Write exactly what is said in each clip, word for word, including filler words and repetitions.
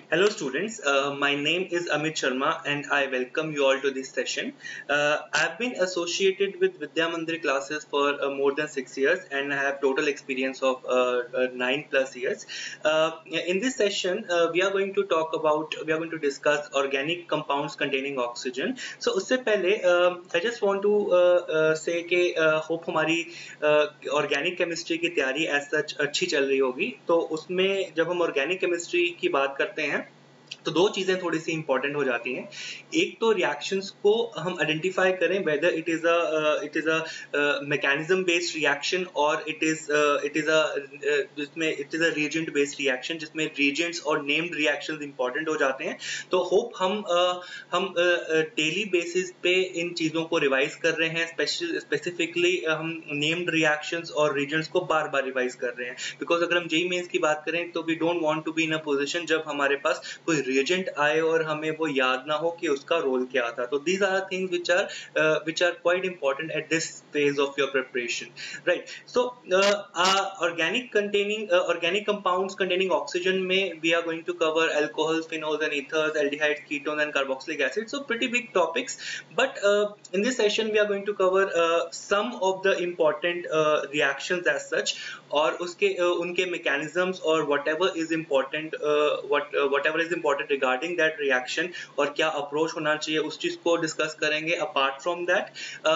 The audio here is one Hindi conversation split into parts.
Hello students, uh, my name is Amit Sharma and I welcome you all to this session. Uh, I've been associated with Vidya Mandir classes for uh, more than six years and I have total experience of uh, uh, nine plus years. Uh, in this session, uh, we are going to talk about, we are going to discuss organic compounds containing oxygen. So उससे पहले uh, I just want to uh, uh, say कि uh, hope हमारी ऑर्गेनिक केमिस्ट्री की तैयारी एज सच अच्छी चल रही होगी। तो उसमें जब हम ऑर्गेनिक केमिस्ट्री की बात करते हैं तो दो चीजें थोड़ी सी इंपॉर्टेंट हो जाती हैं। एक तो रिएक्शंस को हम आइडेंटिफाई करें whether it is a it is a mechanism based reaction और it is it is a जिसमें it is a reagent based reaction जिसमें रिएजेंट्स और नेम्ड रिएक्शंस इंपॉर्टेंट हो जाते हैं। तो होप हम uh, हम डेली uh, बेसिस पे इन चीजों को रिवाइज कर रहे हैं। स्पेसिफिकली हम नेम्ड रिएक्शंस और रिएजेंट्स को बार बार रिवाइज कर रहे हैं बिकॉज अगर हम जेईई मेंस की बात करें तो we don't want to be in a position जब हमारे पास कोई रिएजेंट आए और हमें वो याद ना हो कि उसका रोल क्या था। तो these are things which are uh, which are quite important at this phase of your preparation, right? So uh, uh, organic containing uh, organic compounds containing oxygen में we are going to cover alcohols, phenols and ethers, aldehydes, ketones and carboxylic acid. So pretty big topics, but uh, in this session we are going to cover uh, some of the important uh, reactions as such और उसके uh, उनके mechanisms और whatever is important uh, what uh, whatever is important regarding that reaction और क्या अप्रोच होना चाहिए उस चीज को डिस्कस करेंगे। अपार्ट फ्रॉम दैट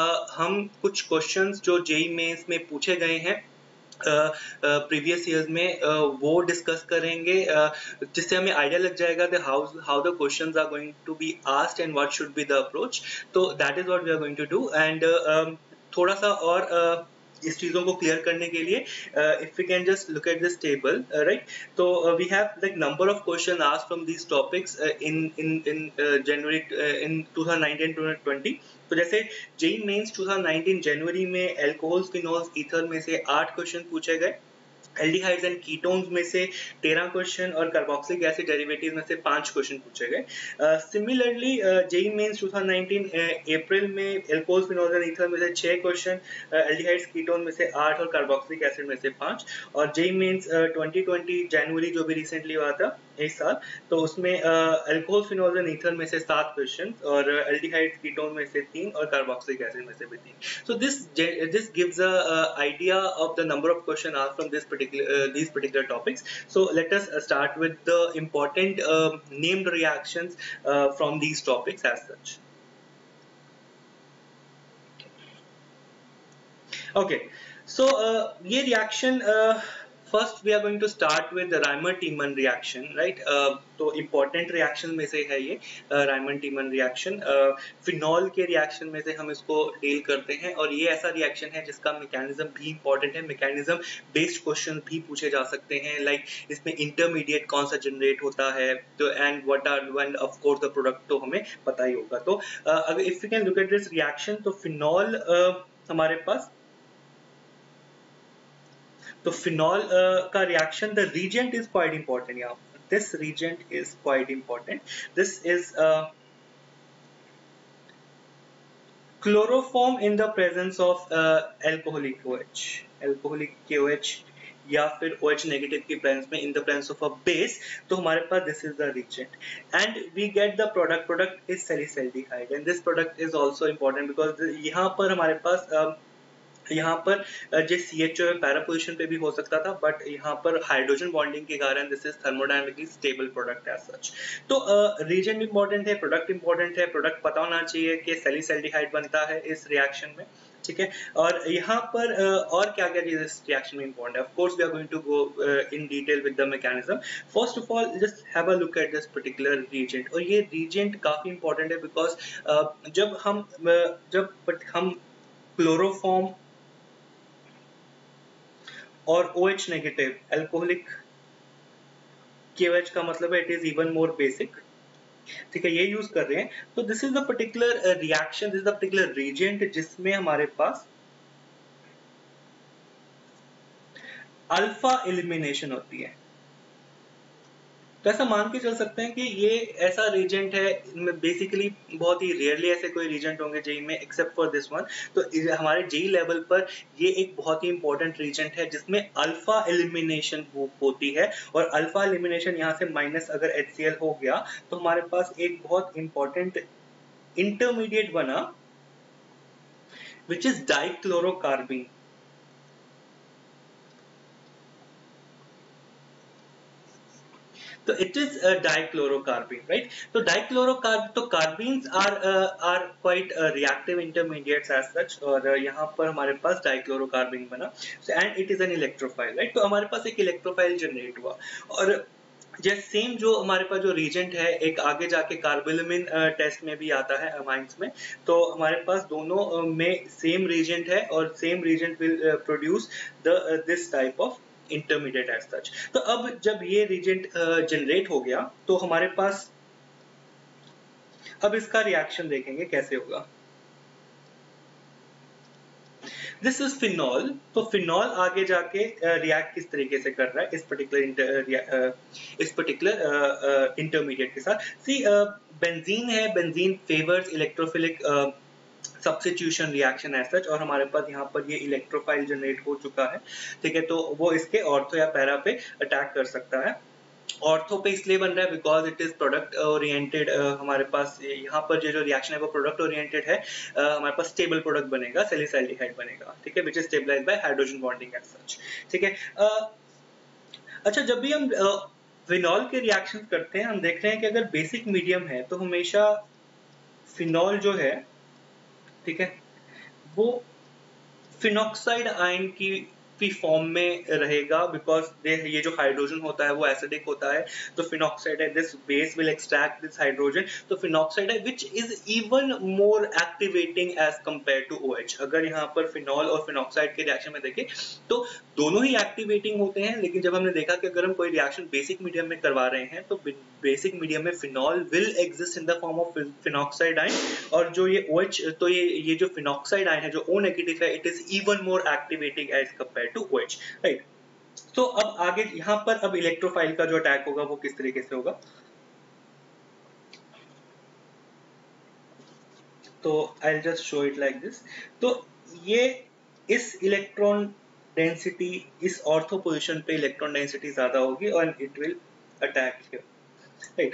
हम कुछ क्वेश्चंस जो जेईई मेंस में पूछे गए हैं प्रीवियस uh, ईयर्स uh, में uh, वो डिस्कस करेंगे uh, जिससे हमें आइडिया लग जाएगा कि how how the questions are going to be asked and what should be the approach. तो that is what we are going to do and थोड़ा सा और uh, इस चीजों को क्लियर करने के लिए if we can just look at this table, right? तो we have like number of question asked from these topics in in in January in twenty nineteen twenty twenty. तो जैसे JEE Mains twenty nineteen January में एल्कोहल्स, फिनोल्स, ईथर में से आठ क्वेश्चन पूछे गए, एल्डिहाइड्स एंड कीटोन्स में से तेरह क्वेश्चन और कार्बोक्सिलिक एसिड डेरिवेटिव्स में से पांच क्वेश्चन पूछे गए। Similarly JEE Mains twenty nineteen April में एल्कोहल्स, फिनोल्स एंड ईथर में से छह क्वेश्चन, एल्डिहाइड्स, कीटोन में से आठ और कार्बोक्सिलिक एसिड में से पांच। और JEE Mains twenty twenty January जो भी रिसेंटली हुआ था इस साल, तो उसमें एल्कोहल्स, फिनोल्स एंड ईथर में से सात क्वेश्चन और एल्डिहाइड्स, कीटोन में से तीन और कार्बोक्सिलिक एसिड में से भी तीन। So this this gives a idea of the number of question asked from this particular uh, these particular topics. So let us uh, start with the important uh, named reactions uh, from these topics as such. Okay, so uh, ये reaction uh, first we are going to start with the Riemann-Tiemann reaction, right? uh, तो important reaction में से है ये uh, Riemann-Tiemann reaction। uh, phenol के reaction में से हम इसको deal करते हैं और ये ऐसा reaction है जिसका mechanism भी important है। mechanism based question भी पूछे जा सकते हैं, like इसमें intermediate कौन सा generate होता है, तो and what are and of course the product तो हमें पता ही होगा। तो uh, अगर if we can look at this reaction, तो फिनॉल uh, हमारे पास, तो फिनॉल uh, का reaction, the reagent is quite important. यहाँ this reagent is quite important. This is chloroform in the presence of alcoholic OH, alcoholic KOH या फिर OH नेगेटिव की प्रेजेंस में in the presence of a base. तो हमारे पास this is the reagent and we get the product. Product is salicylaldehyde and this product is also important because यहाँ पर हमारे पास uh, यहाँ पर जो C H O para position पे भी हो सकता था, बट यहाँ पर हाइड्रोजन बॉन्डिंग के कारण this is thermodynamically stable product as such. तो रीजन इंपॉर्टेंट है, प्रोडक्ट इंपॉर्टेंट है। प्रोडक्ट पता होना चाहिए कि सैलिसाइल्डिहाइड बनता है इस रिएक्शन में, ठीक है। और यहाँ पर uh, और क्या क्या चीज इस रिएक्शन में इंपॉर्टेंट है। Of course we are going to go in detail with the mechanism. First of all just have a look at this particular reagent. और ये रीजेंट काफी इंपॉर्टेंट है बिकॉज uh, जब हम uh, जब हम क्लोरोफॉर्म और OH नेगेटिव एल्कोहलिक KOH का मतलब है it is even more basic, ठीक है, ये यूज कर रहे हैं। तो this is the particular reaction, this is the particular reagent जिसमें हमारे पास अल्फा एलिमिनेशन होती है। तो ऐसा मान के चल सकते हैं कि ये ऐसा रीजेंट है, बेसिकली बहुत ही रेयरली ऐसे कोई रीजेंट होंगे जेई में एक्सेप्ट फॉर दिस वन। तो हमारे जेई लेवल पर ये एक बहुत ही इंपॉर्टेंट रीजेंट है जिसमें अल्फा एलिमिनेशन हो, होती है, और अल्फा एलिमिनेशन यहाँ से माइनस अगर एच सी एल हो गया तो हमारे पास एक बहुत इंपॉर्टेंट इंटरमीडिएट बना which is dichlorocarbene. So it is a dichlorocarbene, right? So dichlorocarb तो carbenes are uh, are quite uh, reactive intermediates as such, और uh, यहाँ पर हमारे पास dichlorocarbene बना, so, and it is an electrophile, right? तो हमारे पास एक electrophile generate हुआ, और जैसे सेम जो हमारे पास जो रीजेंट है एक आगे जाके कार्बोलमिन टेस्ट में भी आता है अमाइंस में, तो हमारे पास दोनों uh, में सेम रीजेंट है और same reagent will produce the this type of intermediate as such. तो अब जब ये रीजेंट जनरेट हो गया तो हमारे पास अब इसका रिएक्शन देखेंगे कैसे होगा। This is phenol. तो फिनॉल आगे जाके रिएक्ट uh, किस तरीके से कर रहा है इस पर्टिकुलर इस पर्टिकुलर इंटरमीडिएट के साथ। सी बेंजीन है, benzene favours electrophilic substitution reaction as such, और हमारे पास यहाँ पर ये इलेक्ट्रोफाइल जनरेट हो चुका है, ठीक है। तो वो इसके ऑर्थो या पैरा पे अटैक कर सकता है। ऑर्थो पे इसलिए बन रहा है because it is product oriented, हमारे पास यहाँ पर जो जो रिएक्शन है वो प्रोडक्ट ओरिएंटेड है, uh, हमारे पास स्टेबल प्रोडक्ट बनेगा, सैलिसाइल्डिहाइड बनेगा, ठीक है, which is stabilised by hydrogen bonding as such, ठीक है। uh, अच्छा, जब भी हम फिनॉल uh, के रिएक्शंस करते हैं हम देख रहे हैं कि अगर बेसिक मीडियम है तो हमेशा फिनॉल जो है, ठीक है, वो फिनॉक्साइड आयन की फॉर्म में रहेगा, बिकॉज ये जो हाइड्रोजन होता है वो एसिडिक होता है, तो फिनॉक्साइड है, this base will extract this hydrogen, तो फिनॉक्साइड है which is even more activating as compare to OH. अगर यहाँ पर फिनॉल और फिनॉक्साइड के रिएक्शन में देखें तो दोनों ही एक्टिवेटिंग होते हैं, लेकिन जब हमने देखा कि अगर हम कोई रिएक्शन बेसिक मीडियम में करवा रहे हैं तो बेसिक मीडियम में phenol will exist in the form of phenoxide ion, और जो ये OH, तो ये ये जो फिनॉक्साइड आयन है जो O नेगेटिव है, it is even more activating as compare to OH, right. तो अब आगे यहाँ पर अब इलेक्ट्रोफाइल का जो अटैक होगा वो किस तरीके से होगा, तो I will just show it like this. तो ये इस इलेक्ट्रॉन डेंसिटी, इस ऑर्थो पोजीशन पे इलेक्ट्रॉन डेंसिटी ज्यादा होगी और it will attack here, right.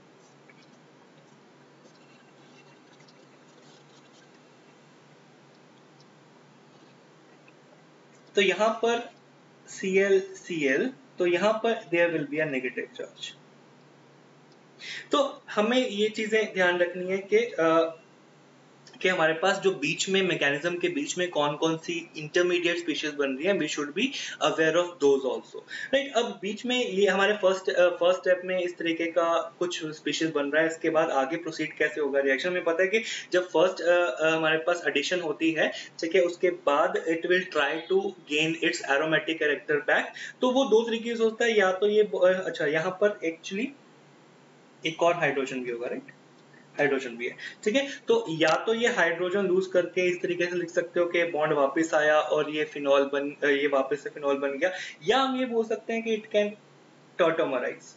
तो यहाँ पर Cl Cl, तो यहाँ पर there will be a negative charge। तो हमें ये चीजें ध्यान रखनी है कि कि हमारे पास जो बीच में मैकेनिज्म के बीच में कौन कौन सी इंटरमीडिएट स्पीशीज बन रही हैं, we should be aware of those also, right. अब बीच में ये हमारे फर्स्ट फर्स्ट स्टेप में इस तरीके का कुछ स्पीशीज बन रहा है, इसके बाद आगे प्रोसीड कैसे होगा रिएक्शन में पता है कि जब फर्स्ट हमारे पास एडिशन होती है, ठीक है, उसके बाद it will try to gain its aromatic character back. तो वो दो तरीके से होता है, या तो ये अच्छा यहाँ पर एक्चुअली एक और हाइड्रोजन भी होगा, राइट, हाइड्रोजन भी है, ठीक है। तो या तो ये हाइड्रोजन लूज करके इस तरीके से लिख सकते हो कि बॉन्ड वापस आया और ये फिनॉल बन ये वापस से फिनॉल बन गया, या हम ये बोल सकते हैं कि इट कैन टॉटोमराइज,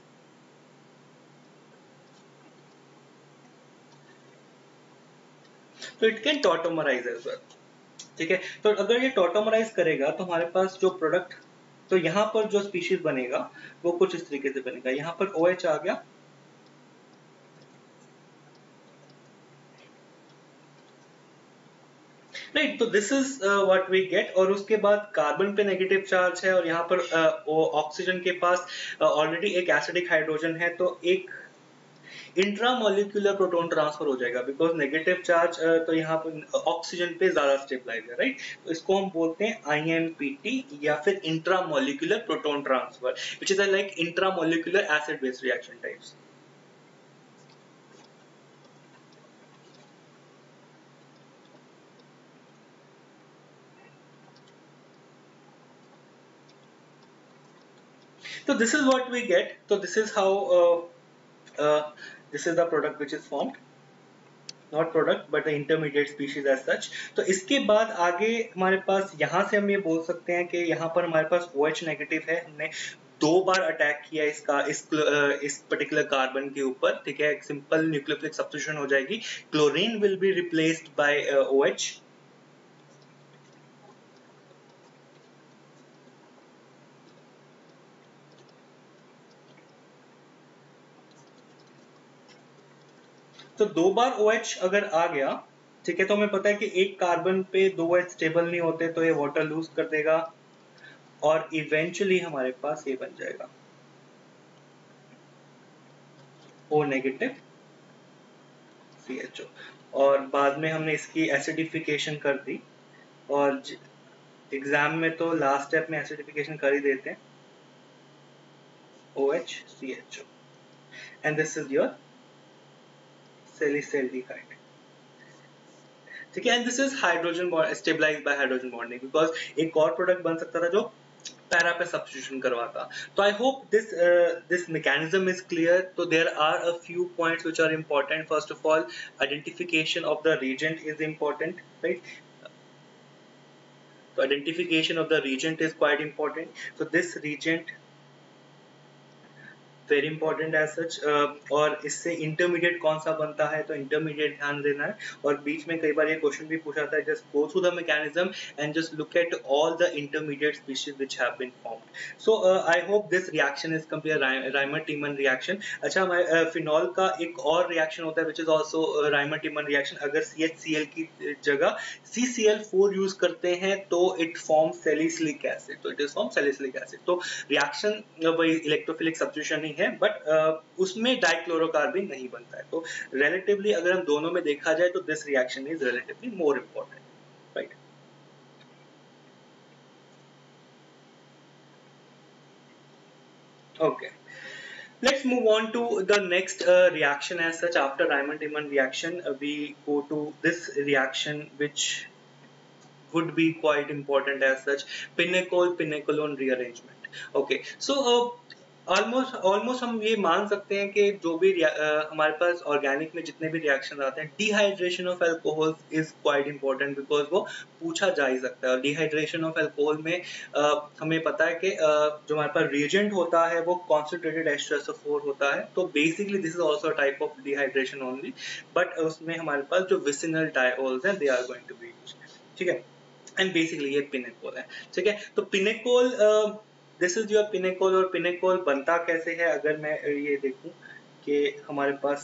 तो it can tautomerise as well, ठीक है। तो अगर ये टॉटोमराइज करेगा तो हमारे पास जो प्रोडक्ट, तो यहाँ पर जो स्पीशीज बनेगा वो कुछ इस तरीके से बनेगा, यहाँ पर OH आ गया, राइट। तो this is what we get, और उसके बाद कार्बन पे नेगेटिव चार्ज है और यहाँ पर ऑक्सीजन uh, के पास ऑलरेडी uh, एक एसिडिक हाइड्रोजन है, तो एक इंट्रामोलिकुलर प्रोटॉन ट्रांसफर हो जाएगा, बिकॉज नेगेटिव चार्ज तो यहाँ पर ऑक्सीजन पे ज्यादा स्टेबलाइज है, राइट। तो इसको हम बोलते हैं आई एम पी टी या फिर intramolecular proton transfer, which is like intramolecular acid base reaction types. So this is what we get. So this is how uh, uh, this is the product which is formed, not product but the intermediate species as such। तो इसके बाद आगे हमारे पास यहाँ से हम ये बोल सकते हैं कि यहाँ पर हमारे पास OH नेगेटिव है, हमने दो बार अटैक किया इसका इस इस पर्टिकुलर कार्बन के ऊपर, ठीक है, एक सिंपल न्यूक्लियोफिलिक सब्स्टिट्यूशन हो जाएगी, chlorine will be replaced by OH। तो दो बार OH अगर आ गया, ठीक है, तो हमें पता है कि एक कार्बन पे दो OH स्टेबल नहीं होते, तो ये वाटर लूज कर देगा और इवेंचुअली हमारे पास ये बन जाएगा O negative C H O. और बाद में हमने इसकी एसिडिफिकेशन कर दी, और एग्जाम में तो लास्ट स्टेप में एसिडिफिकेशन कर ही देते हैं, OH C H O, and this is your salicylaldehyde, ठीक है, and this is hydrogen stabilised by hydrogen bonding, because एक और प्रोडक्ट बन सकता था जो पैरा पे सब्स्टिट्यूशन करवाता। तो I hope this this mechanism is clear. तो there are a few points which are important. First of all, identification of the reagent is important, right? So identification of the reagent is quite important. So this reagent very important as such, और इससे इंटरमीडिएट कौन सा बनता है, तो इंटरमीडिएट ध्यान देना है। और बीच में कई बार ये क्वेश्चन भी पूछा था, just go through the mechanism and just look at all the intermediate species which have been formed. So I hope this reaction is complete, Reimer Tiemann reaction. अच्छा, हमारे फिनॉल का एक और रिएक्शन होता है which is also Reimer Tiemann reaction. अगर सी एच सी एल की जगह C C L four use करते हैं तो इट फॉर्म सैलिसिलिक एसिड, तो it is form salicylic acid. तो रिएक्शन वही इलेक्ट्रोफिलिक सब्स्टिट्यूशन ही है, बट uh, उसमें डाइक्लोरोकार्बन नहीं बनता है। तो रिलेटिवली अगर हम दोनों में देखा जाए तो this reaction is relatively more important, right? Okay, let's move on to the next uh, reaction. As such, after Riemann-Tiemann reaction, uh, we go to this reaction which would be quite important as such, pinnacle pinnacolone rearrangement. Okay, so uh, almost almost हम ये मान सकते हैं कि जो भी uh, हमारे पास ऑर्गेनिक में जितने भी रिएक्शन आते हैं, dehydration of alcohol is quite important, because वो पूछा जा ही सकता है। और डिहाइड्रेशन ऑफ अल्कोहल में uh, हमें पता है कि uh, जो हमारे पास रिएजेंट होता है वो concentrated H two S O four होता है। तो basically this is also type of dehydration only, but उसमें हमारे पास जो विसिनल डायोल्स हैं they are going to be used, ठीक है। एंड बेसिकली ये पिनेकोल है, ठीक है। तो pinacol, this is your pinacol. और पिनेकोल बनता कैसे है, अगर मैं ये देखूं कि हमारे पास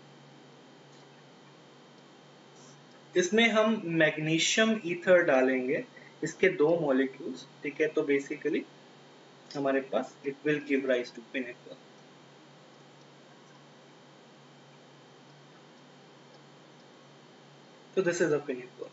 इसमें हम मैग्नीशियम ईथर डालेंगे, इसके दो मॉलिक्यूल्स, ठीक है। तो बेसिकली हमारे पास it will give rise to pinacol. तो this is a pinacol,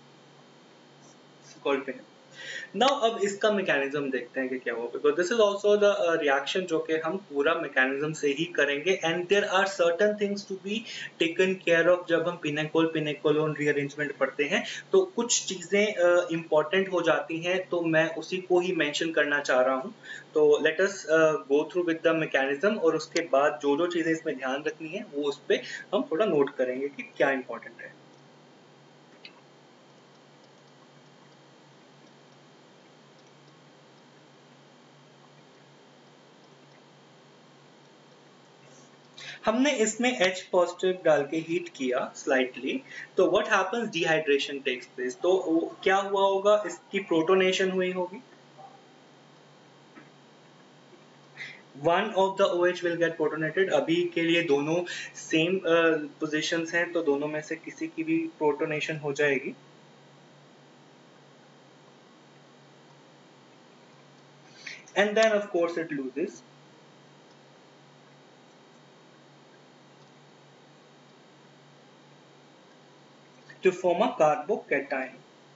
called pinacol. Now अब इसका मैकेनिज्म देखते हैं कि क्या हुआ, because this is also the reaction जो कि हम पूरा मैकेनिज्म से ही करेंगे, and there are certain things to be taken care of. जब हम पिनेकोल पिनेकोलोन रीअरेंजमेंट पढ़ते हैं तो कुछ चीजें इंपॉर्टेंट uh, हो जाती हैं, तो मैं उसी को ही मेंशन करना चाह रहा हूं। तो let us go through with the mechanism, और उसके बाद जो जो चीजें इसमें ध्यान रखनी है वो उस पर हम थोड़ा नोट करेंगे कि क्या इंपॉर्टेंट है। हमने इसमें H पॉजिटिव डाल के हीट किया स्लाइटली, तो what happens, dehydration takes place. तो क्या हुआ होगा, इसकी प्रोटोनेशन हुई होगी, one of the OH will get protonated. अभी के लिए दोनों सेम पोजीशंस uh, हैं, तो दोनों में से किसी की भी प्रोटोनेशन हो जाएगी। And then of course it loses to form a carbocation.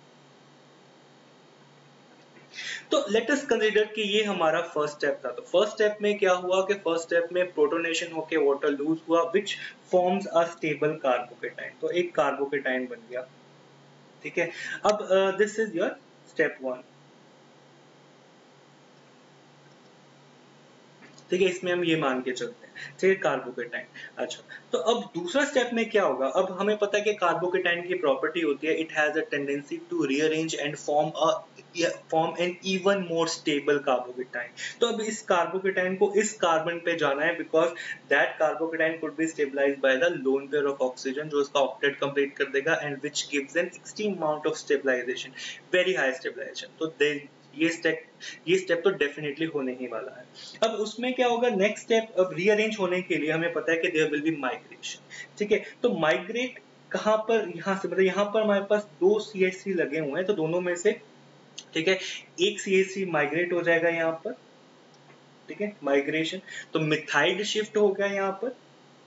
तो लेट अस कंसीडर कि ये हमारा फर्स्ट स्टेप था। तो फर्स्ट स्टेप में क्या हुआ कि फर्स्ट स्टेप में प्रोटोनेशन होके वाटर लूज हुआ which forms a stable carbocation. तो एक कार्बोकेटाइन बन गया, ठीक है। अब this is your step one. ठीक है, इसमें हम ये मान के चलते हैं, ठीक है, कार्बोकेटाइन। अच्छा, तो अब दूसरा स्टेप में क्या होगा, अब हमें पता है कि कार्बोकेटाइन की प्रॉपर्टी होती है it has a tendency to rearrange and form a form an even more stable carbocation. तो अब इस कार्बोकेटाइन को इस कार्बन पे जाना है because that carbocation could be stabilised by the lone pair of oxygen, जो इसका ऑक्टेट कंप्लीट कर देगा and which gives an extreme amount of stabilisation, very high stabilisation. तो दे ये स्टेप ये स्टेप तो डेफिनेटली होने ही वाला है। अब उसमें क्या होगा, नेक्स्ट स्टेप, अब रीअरेंज होने के लिए हमें पता है कि देयर विल बी माइग्रेशन, ठीक है। तो माइग्रेट कहां पर, यहां से मतलब यहां पर हमारे पास दो सी एच थ्री लगे हुए हैं, तो दोनों में से, ठीक है, एक सी एच थ्री माइग्रेट हो जाएगा यहां पर, ठीक है, माइग्रेशन। तो मिथाइड शिफ्ट हो गया यहां पर,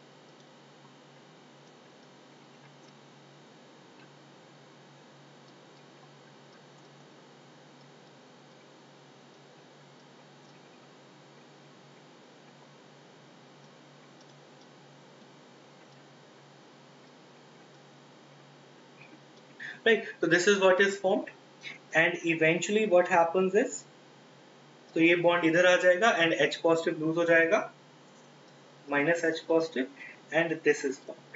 right? So this is what is formed and eventually what happens is, तो ये बॉन्ड इधर आ जाएगा एंड H पॉजिटिव लूज हो जाएगा, minus H positive, and this is formed.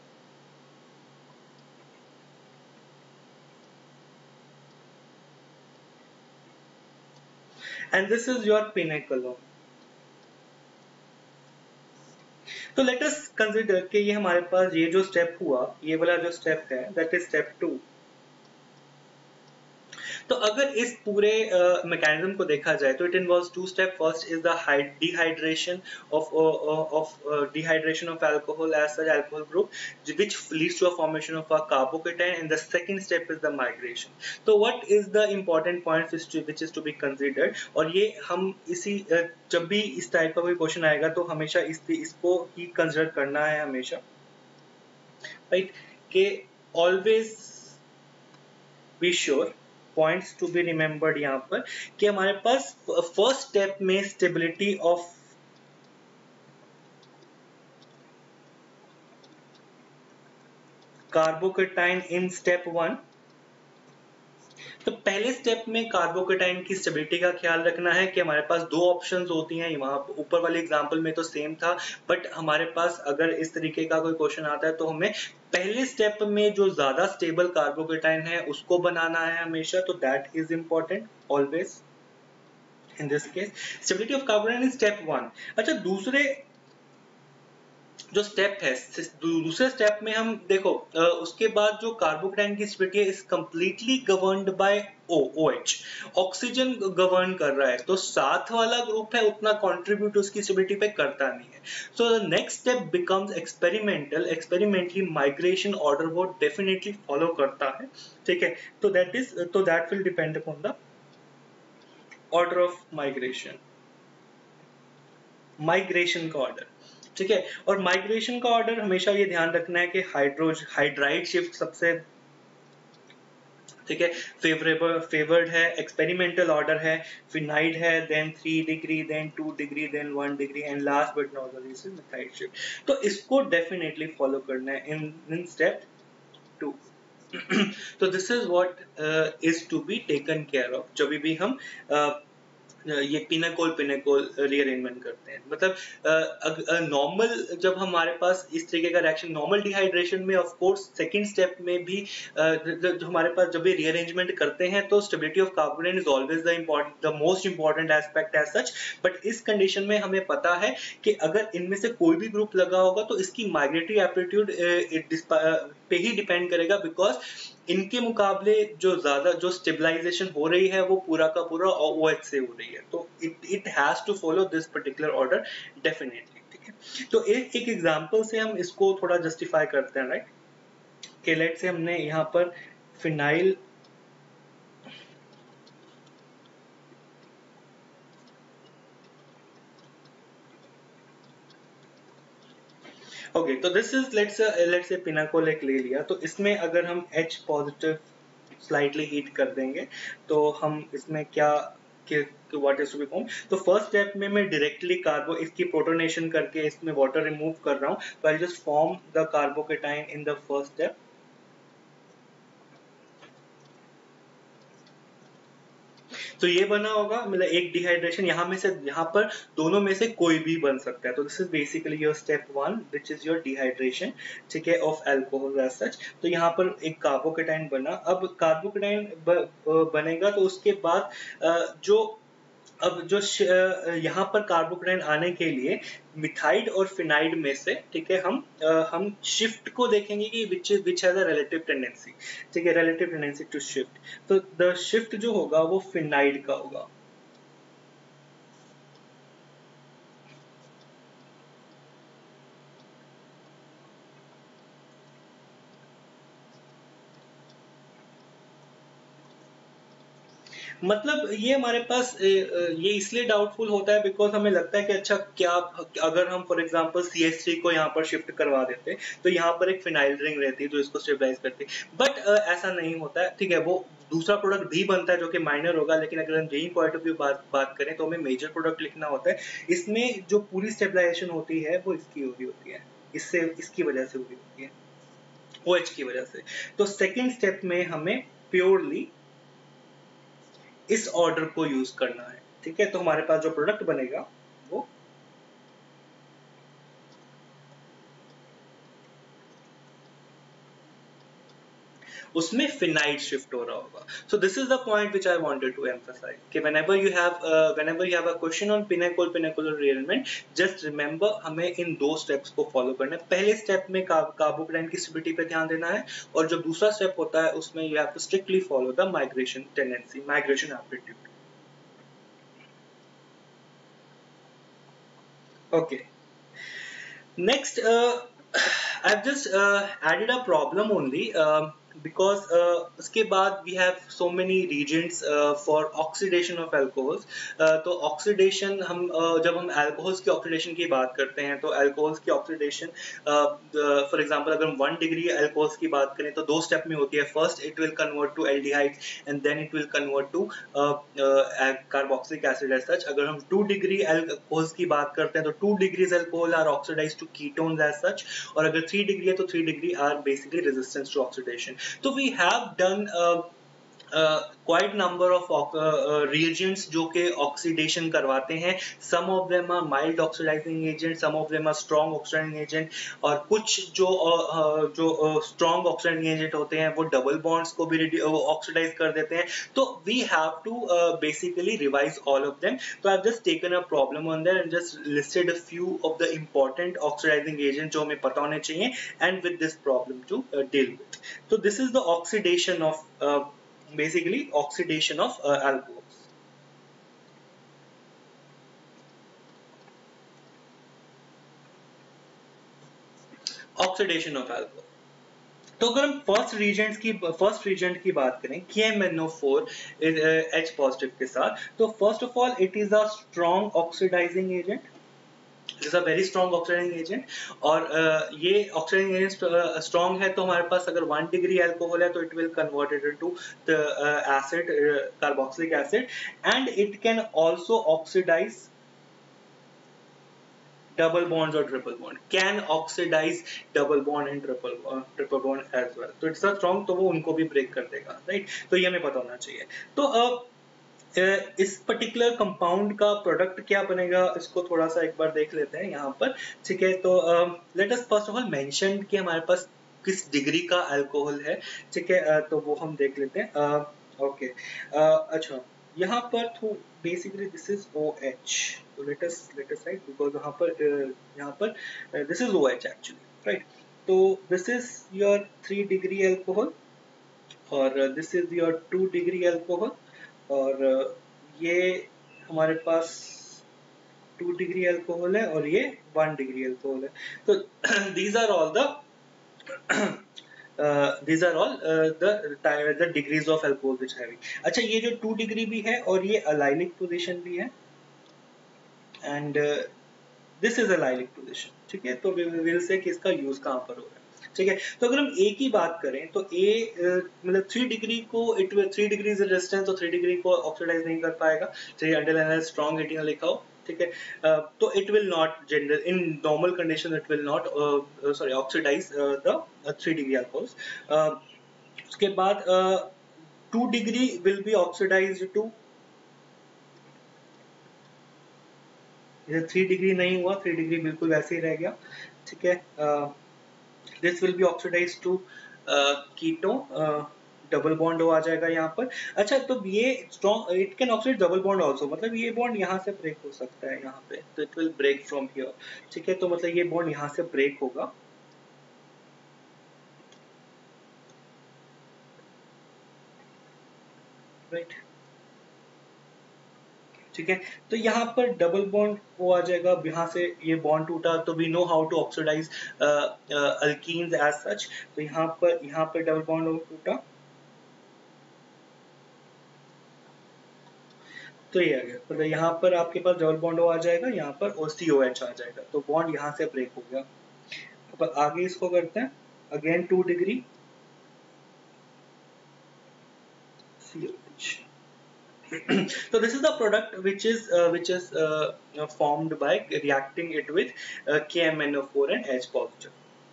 And this is your pinacol. तो लेट अस कंसीडर कि ये हमारे पास ये जो स्टेप हुआ, ये वाला जो स्टेप है दैट इज स्टेप टू। तो अगर इस पूरे मैकेनिज्म uh, को देखा जाए तो it involves two step. First is the dehydration of of dehydration of alcohol as such alcohol group which leads to a formation of a carbocation and the second step is the migration. तो what is the important point which is to be considered, और ये हम इसी uh, जब भी इस टाइप का कोई क्वेश्चन आएगा तो हमेशा इस इसको ही कंसीडर करना है हमेशा, राइट, कि always be sure points to be remembered यहाँ पर कि हमारे पास फर्स्ट स्टेप में stability of carbocation in step one. तो पहले स्टेप में कार्बोकेटाइन की स्टेबिलिटी का ख्याल रखना है कि हमारे पास दो ऑप्शंस होती हैं, वहां ऊपर वाले एग्जांपल में तो सेम था, बट हमारे पास अगर इस तरीके का कोई क्वेश्चन आता है तो हमें पहले स्टेप में जो ज्यादा स्टेबल कार्बोकेटाइन है उसको बनाना है हमेशा, तो that is important always in this case stability of carbocation in step one. अच्छा, दूसरे जो स्टेप है, दूसरे स्टेप में हम देखो उसके बाद जो कार्बोकेटाइन की स्टेबिलिटी है is completely governed by O OH, oxygen govern कर रहा है, तो साथ वाला ग्रुप है उतना कंट्रीब्यूट उसकी स्टेबिलिटी पे करता नहीं है। So the next step becomes experimental, experimentally migration order वो डेफिनेटली फॉलो करता है, ठीक है। तो दैट इज तो that will depend upon the order of migration, migration का ऑर्डर, ठीक है। और माइग्रेशन का ऑर्डर हमेशा ये ध्यान रखना है कि हाइड्रोज हाइड्राइड शिफ्ट सबसे, ठीक है, फेवरेबल फेवर्ड है, एक्सपेरिमेंटल ऑर्डर है, फिनाइड है, then three degree, then two degree, then one degree, and last but not the least methyl shift. तो इसको डेफिनेटली फॉलो करना है इन इन स्टेप टू। तो this is what is to be taken care of जब भी हम uh, ये पिनाकोल पिनाकोल रीअरेंजमेंट करते हैं। मतलब नॉर्मल uh, जब हमारे पास इस तरीके का रिएक्शन, नॉर्मल डिहाइड्रेशन में ऑफ कोर्स सेकंड स्टेप में भी uh, जो हमारे पास जब भी रीअरेंजमेंट करते हैं तो stability of carbocation is always the important the most important aspect as such. But इस कंडीशन में हमें पता है कि अगर इनमें से कोई भी ग्रुप लगा होगा तो इसकी माइग्रेटरी एप्टीट्यूड पे ही डिपेंड करेगा, बिकॉज इनके मुकाबले जो ज्यादा जो स्टेबलाइजेशन हो रही है वो पूरा का पूरा ओएच से हो रही है, तो it it has to follow this particular order definitely, ठीक है। तो एक एक एग्जांपल से हम इसको थोड़ा जस्टिफाई करते हैं, राइट, कि लेट से हमने यहाँ पर फिनाइल ओके, तो this is let's let's say pinacol एक ले लिया, तो इसमें अगर हम H पॉजिटिव स्लाइटली हीट कर देंगे तो हम इसमें क्या what is to be form. तो फर्स्ट स्टेप में मैं डायरेक्टली कार्बो इसकी प्रोटोनेशन करके इसमें वाटर रिमूव कर रहा हूँ, तो I just form the carbocation in the first step. तो ये बना होगा, मतलब एक डिहाइड्रेशन, यहाँ में से यहाँ पर दोनों में से कोई भी बन सकता है। तो this is basically your step one which is your dehydration, ठीक है, ऑफ अल्कोहल एज सच। तो यहाँ पर एक कार्बोकेटाइन बना। अब कार्बोकेटाइन बनेगा तो उसके बाद जो अब जो यहाँ पर कार्बोकेटाइन आने के लिए मिथाइड और फिनाइड में से, ठीक है, हम आ, हम शिफ्ट को देखेंगे कि which which has a relative tendency, ठीक है, रिलेटिव टेंडेंसी टू शिफ्ट। तो द शिफ्ट जो होगा वो फिनाइड का होगा। मतलब ये हमारे पास ये इसलिए डाउटफुल होता है बिकॉज हमें लगता है कि अच्छा क्या अगर हम for example C H three को यहाँ पर शिफ्ट करवा देते तो यहाँ पर एक फिनाइल रिंग रहती है जो इसको स्टेबलाइज करती, बट ऐसा नहीं होता है, ठीक है। वो दूसरा प्रोडक्ट भी बनता है जो कि माइनर होगा, लेकिन अगर हम जेई पॉइंट ऑफ व्यू बात बात करें तो हमें मेजर प्रोडक्ट लिखना होता है। इसमें जो पूरी स्टेबलाइजेशन होती है वो इसकी हो रही होती है, इससे इसकी वजह से हो रही होती है, ओएच की वजह से। तो सेकेंड स्टेप में हमें प्योरली इस ऑर्डर को यूज करना है, ठीक है। तो हमारे पास जो प्रोडक्ट बनेगा वो उसमें फिनाइड शिफ्ट हो रहा होगा। So this is the point which I wanted to emphasise कि whenever you have whenever you have a question on pinacol pinacolic rearrangement, just remember हमें इन दो स्टेप्स को फॉलो करना है। पहले स्टेप में कार्बोकेटाइन की स्टेबिलिटी पे ध्यान देना है, और जो दूसरा स्टेप होता है उसमें you have to strictly follow the migration tendency, migration aptitude. Okay. Next, uh, I've just uh, added a problem only um, because uh, उसके बाद we have so many reagents uh, for oxidation of alcohols. uh, तो oxidation हम uh, जब हम alcohols की oxidation की बात करते हैं तो alcohols की oxidation uh, for example अगर हम one degree alcohols की बात करें तो दो step में होती है। First it will convert to aldehydes and then it will convert to uh, uh, carboxylic acid as such. अगर हम two degree alcohols की बात करते हैं तो two degrees alcohol are oxidized to ketones as such, और अगर three degree है तो three degree are basically resistance to oxidation. तो we have done uh, quite number of reagents जो के ऑक्सीडेशन करवाते हैं। Some of them are mild oxidising agent, some of them are strong oxidising agent, और कुछ जो uh, जो स्ट्रॉन्ग uh, ऑक्सीडाइजिंग एजेंट होते हैं वो डबल बॉन्ड्स को भी ऑक्सीडाइज कर देते हैं। तो we have to basically revise all of them. तो I have just taken a problem on that and just listed a few of the important oxidising agent जो हमें पता होने चाहिए and with this problem to deal with. तो this is the oxidation of basically oxidation of uh, alcohols. Oxidation of alcohol. तो अगर हम फर्स्ट रीजेंट की फर्स्ट रीजेंट की बात करें K M N O four H positive के साथ, तो first of all it is a strong oxidising agent, it is a very strong oxidising agent. और uh, ये ऑक्सीडाइजिंग एजेंट स्ट्रॉन्ग है तो हमारे पास अगर वन डिग्री अल्कोहल है तो it will convert it into the acid carboxylic acid, and it can also oxidise double bonds or triple bond, can oxidize double bond and triple uh, triple bond as well. तो इट्स स्ट्रॉन्ग, तो वो उनको भी ब्रेक कर देगा, राइट। तो ये हमें पता होना चाहिए। तो अब uh, इस पर्टिकुलर कंपाउंड का प्रोडक्ट क्या बनेगा इसको थोड़ा सा एक बार देख लेते हैं यहाँ पर, ठीक है। तो let us first of all mention कि हमारे पास किस डिग्री का अल्कोहल है, ठीक है। uh, तो वो हम देख लेते हैं। Okay, uh, okay. uh, अच्छा, यहाँ पर तो basically this is O H, तो let us let us right, because यहाँ पर यहाँ पर this is O H actually, right. तो this is your three degree alcohol और this is your two degree alcohol, और uh, ये हमारे पास टू डिग्री अल्कोहल है और ये वन डिग्री अल्कोहल है। तो these are all the Uh, these are all uh, the the degrees of alcohol which having. अच्छा, ये जो टू डिग्री भी है और ये अलाइलिक पोजीशन भी है, and this is allylic position, ठीक है। तो वी विल से कि इसका यूज कहाँ पर हो रहा है, ठीक है। तो अगर हम ए की बात करें तो ए मतलब थ्री डिग्री को इट थ्री डिग्री रेजिस्टेंस, तो थ्री डिग्री को ऑक्सीडाइज नहीं कर पाएगा, चाहिए अंडर स्ट्रॉन्ग एटीन लिखा हो, ठीक है। uh, तो it will not general in normal condition it will not sorry oxidise the three degree alcohols. उसके बाद two degree will be oxidised to ये थ्री डिग्री नहीं हुआ, थ्री डिग्री बिल्कुल वैसे ही रह गया, ठीक है। This will be oxidise to ketone, double bond आ जाएगा यहाँ पर। अच्छा, तो ये strong, it can oxidise double bond also, मतलब ये बॉन्ड यहाँ से ब्रेक हो सकता है यहाँ पे, तो it will break from here, ठीक है। तो मतलब ये बॉन्ड यहाँ से ब्रेक होगा, राइट, ठीक है। तो यहाँ पर डबल बॉन्ड वो आ जाएगा, यहाँ से ये बॉन्ड टूटा, तो we know how to oxidise alkenes as such. तो यहाँ पर यहाँ पर डबल बॉन्ड टूटा, तो ये आ गया, मतलब यहाँ पर आपके पास डबल बॉन्ड आ जाएगा, यहाँ पर O C O H आ जाएगा, तो बॉन्ड यहाँ से ब्रेक हो गया। अब आगे इसको करते हैं, again two degree C O H. So this is the product which is uh, which is uh, you know, formed by reacting it with uh, K M N O four and H positive.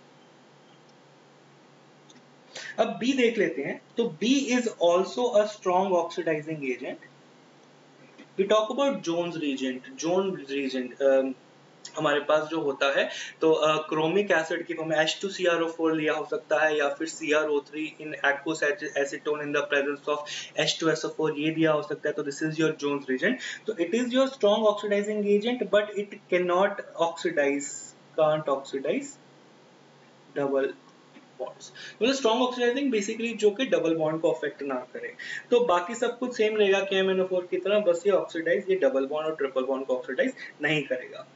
अब B देख लेते हैं, तो B is also a strong oxidizing agent. We talk about Jones reagent. Jones reagent um, हमारे पास जो होता है, तो क्रोमिक एसिड की फॉर्म में H two C r O four लिया हो सकता है, या फिर C r O three in aqueous acetone in the presence of H two S O four ये दिया हो सकता है, तो this is your Jones reagent. तो it is your strong oxidising agent, but it can not oxidise, can't oxidise double bonds. मतलब स्ट्रॉन्ग ऑक्सीडाइजिंग बेसिकली जो कि डबल बॉन्ड को अफेक्ट ना करे। तो बाकी सब कुछ सेम रहेगा K M N O four की तरह, बस ये ऑक्सीडाइज, ये डबल बॉन्ड और ट्रिपल बॉन्ड को ऑक्सीडाइज नहीं करेगा।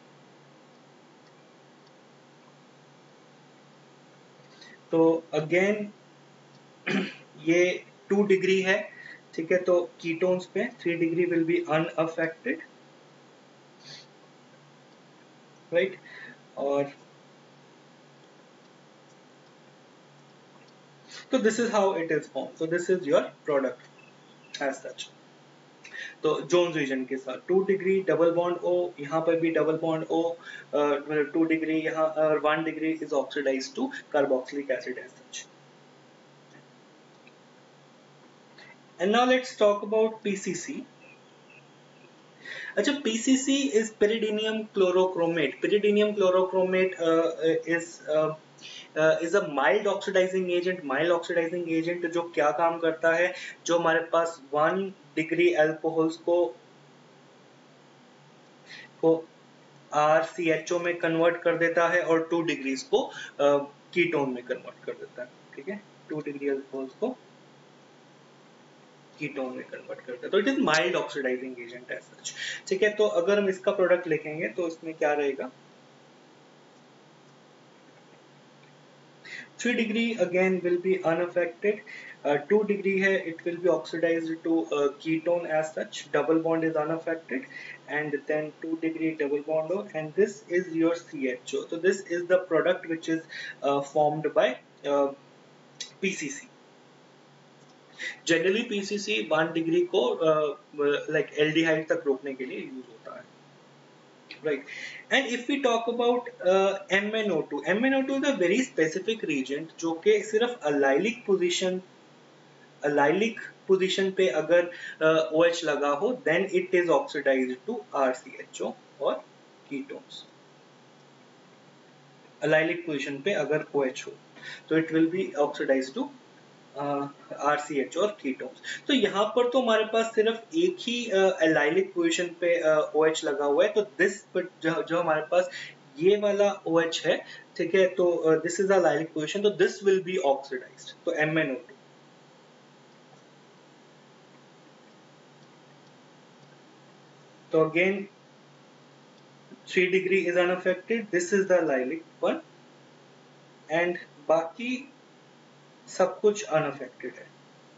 तो अगेन ये टू डिग्री है, ठीक है। तो कीटोन्स पे three degree will be unaffected, right. और तो this is how it is form, so this is your product as such. तो जोन्स रीजन के साथ two degree double bond O, यहाँ पर भी double bond O, two degree यहाँ, और one degree is oxidise to carboxylic acid as such. And now let's talk about P C C. अच्छा, P C C is pyridinium chlorochromate. Pyridinium chlorochromate uh, is uh, uh, is a mild oxidizing agent. Mild oxidizing agent जो क्या काम करता है, जो हमारे पास वन डिग्री अल्कोहल्स को को R C H O में कन्वर्ट कर देता है, और टू डिग्रीज को कीटोन uh, में कन्वर्ट कर देता है, ठीक है। टू डिग्री अल्कोहल्स को कीटोन में कन्वर्ट करते हैं, तो it is mild oxidising agent as such, ठीक है। तो अगर हम इसका प्रोडक्ट लिखेंगे तो इसमें क्या रहेगा, three degree again will be unaffected, two degree है, it will be oxidised to ketone as such, double bond is unaffected, and then two degree double bond हो, and this is your C H O. So this is the product which is uh, formed by uh, P C C. Generally P C C one degree को लाइक uh, एल्डिहाइड तक रोकने के लिए यूज होता है, right. And if we talk about M n O two, M n O two is a very specific reagent, जो कि सिर्फ अलाइलिक पोजीशन अलाइलिक पोजीशन पे अगर uh, OH लगा हो, then it is oxidised to R C H O और कीटोन्स। अलाइलिक पोजीशन पे अगर OH हो, तो it will be oxidised to R C H और कीटोन्स। तो यहाँ पर तो हमारे पास सिर्फ एक ही एलाइलिक पोजीशन पे uh, OH लगा हुआ है, तो दिस जो, जो हमारे पास ये वाला OH है, ठीक है। तो दिस इज एलाइलिक पोजीशन, तो दिस विल बी ऑक्सीडाइज्ड, तो M n O टू। तो again three degree is unaffected, this is the allylic one, and बाकी सब कुछ अनअफेक्टेड है।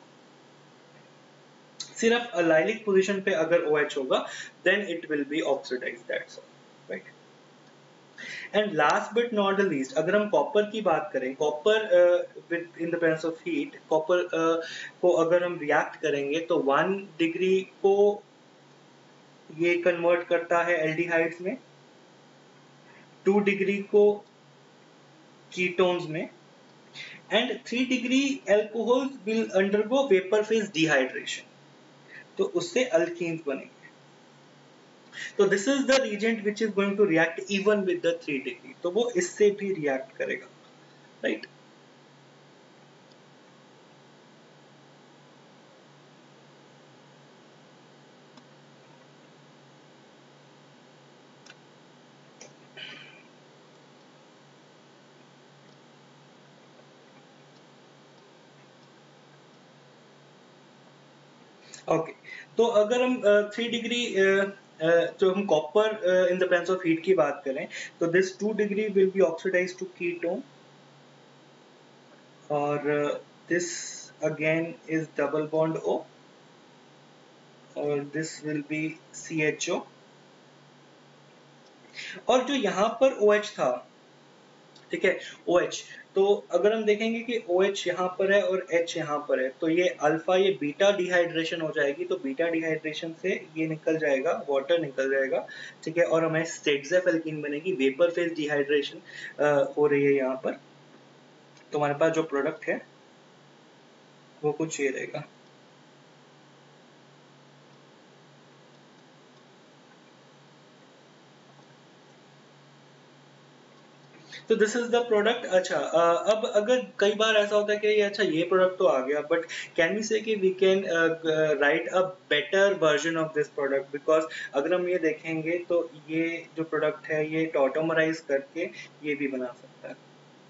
सिर्फ अलाइलिक पोजीशन पे अगर OH होगा, then it will be oxidised, that's all, right. And last but not the least, अगर हम कॉपर की बात करें, copper with in the presence of heat, copper को अगर हम रिएक्ट करेंगे, तो वन डिग्री को ये कन्वर्ट करता है एल्डिहाइड्स में, टू डिग्री को कीटोन्स में, and three degree alcohols will undergo vapour phase dehydration, तो उससे अल्कीन्स बनेंगे। तो this is the reagent which is going to react even with the three degree, तो वो इससे भी रिएक्ट करेगा, राइट। ओके, तो अगर हम थ्री डिग्री तो हम copper in the presence of heat की बात करें, तो this two degree will be oxidised to ketone, और this again is double bond O, और this will be C H O, और जो यहाँ पर OH था, ठीक है, OH, तो अगर हम देखेंगे कि OH यहाँ पर है और H यहाँ पर है, तो ये अल्फा, ये बीटा डिहाइड्रेशन हो जाएगी, तो बीटा डिहाइड्रेशन से ये निकल जाएगा, वाटर निकल जाएगा, ठीक है, और हमें स्टेटजेफ एल्कीन बनेगी, वेपर फेज डिहाइड्रेशन हो रही है यहाँ पर, तो हमारे पास जो प्रोडक्ट है वो कुछ ये रहेगा। तो दिस इज द प्रोडक्ट। अच्छा, uh, अब अगर कई बार ऐसा होता है कि ये अच्छा ये प्रोडक्ट तो आ गया, बट कैन वी से कि we can write a better version of this product, because अगर हम ये देखेंगे तो ये जो प्रोडक्ट है ये टॉटोमराइज करके ये भी बना सकता है,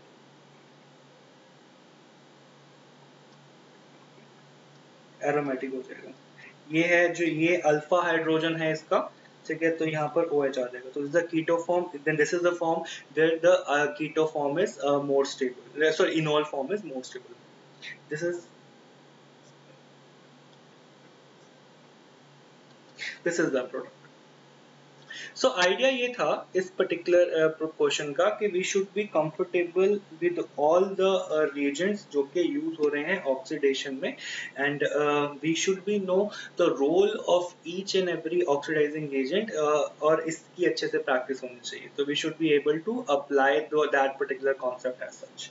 एरोमेटिक हो जाएगा। ये है जो ये अल्फा हाइड्रोजन है इसका, ठीक है, तो यहाँ पर OH आ जाएगा, तो this is the keto form, then this is the form where the keto form is more stable, sorry enol form is more stable. This is this is the product. So idea ये था इस पर्टिकुलर क्वेश्चन का कि we should be comfortable with all the reagents जो कि यूज हो रहे हैं ऑक्सीडेशन में, and we should be know the role of each and every oxidising agent, और इसकी अच्छे से प्रैक्टिस होनी चाहिए, तो we should be able to apply that particular concept as such.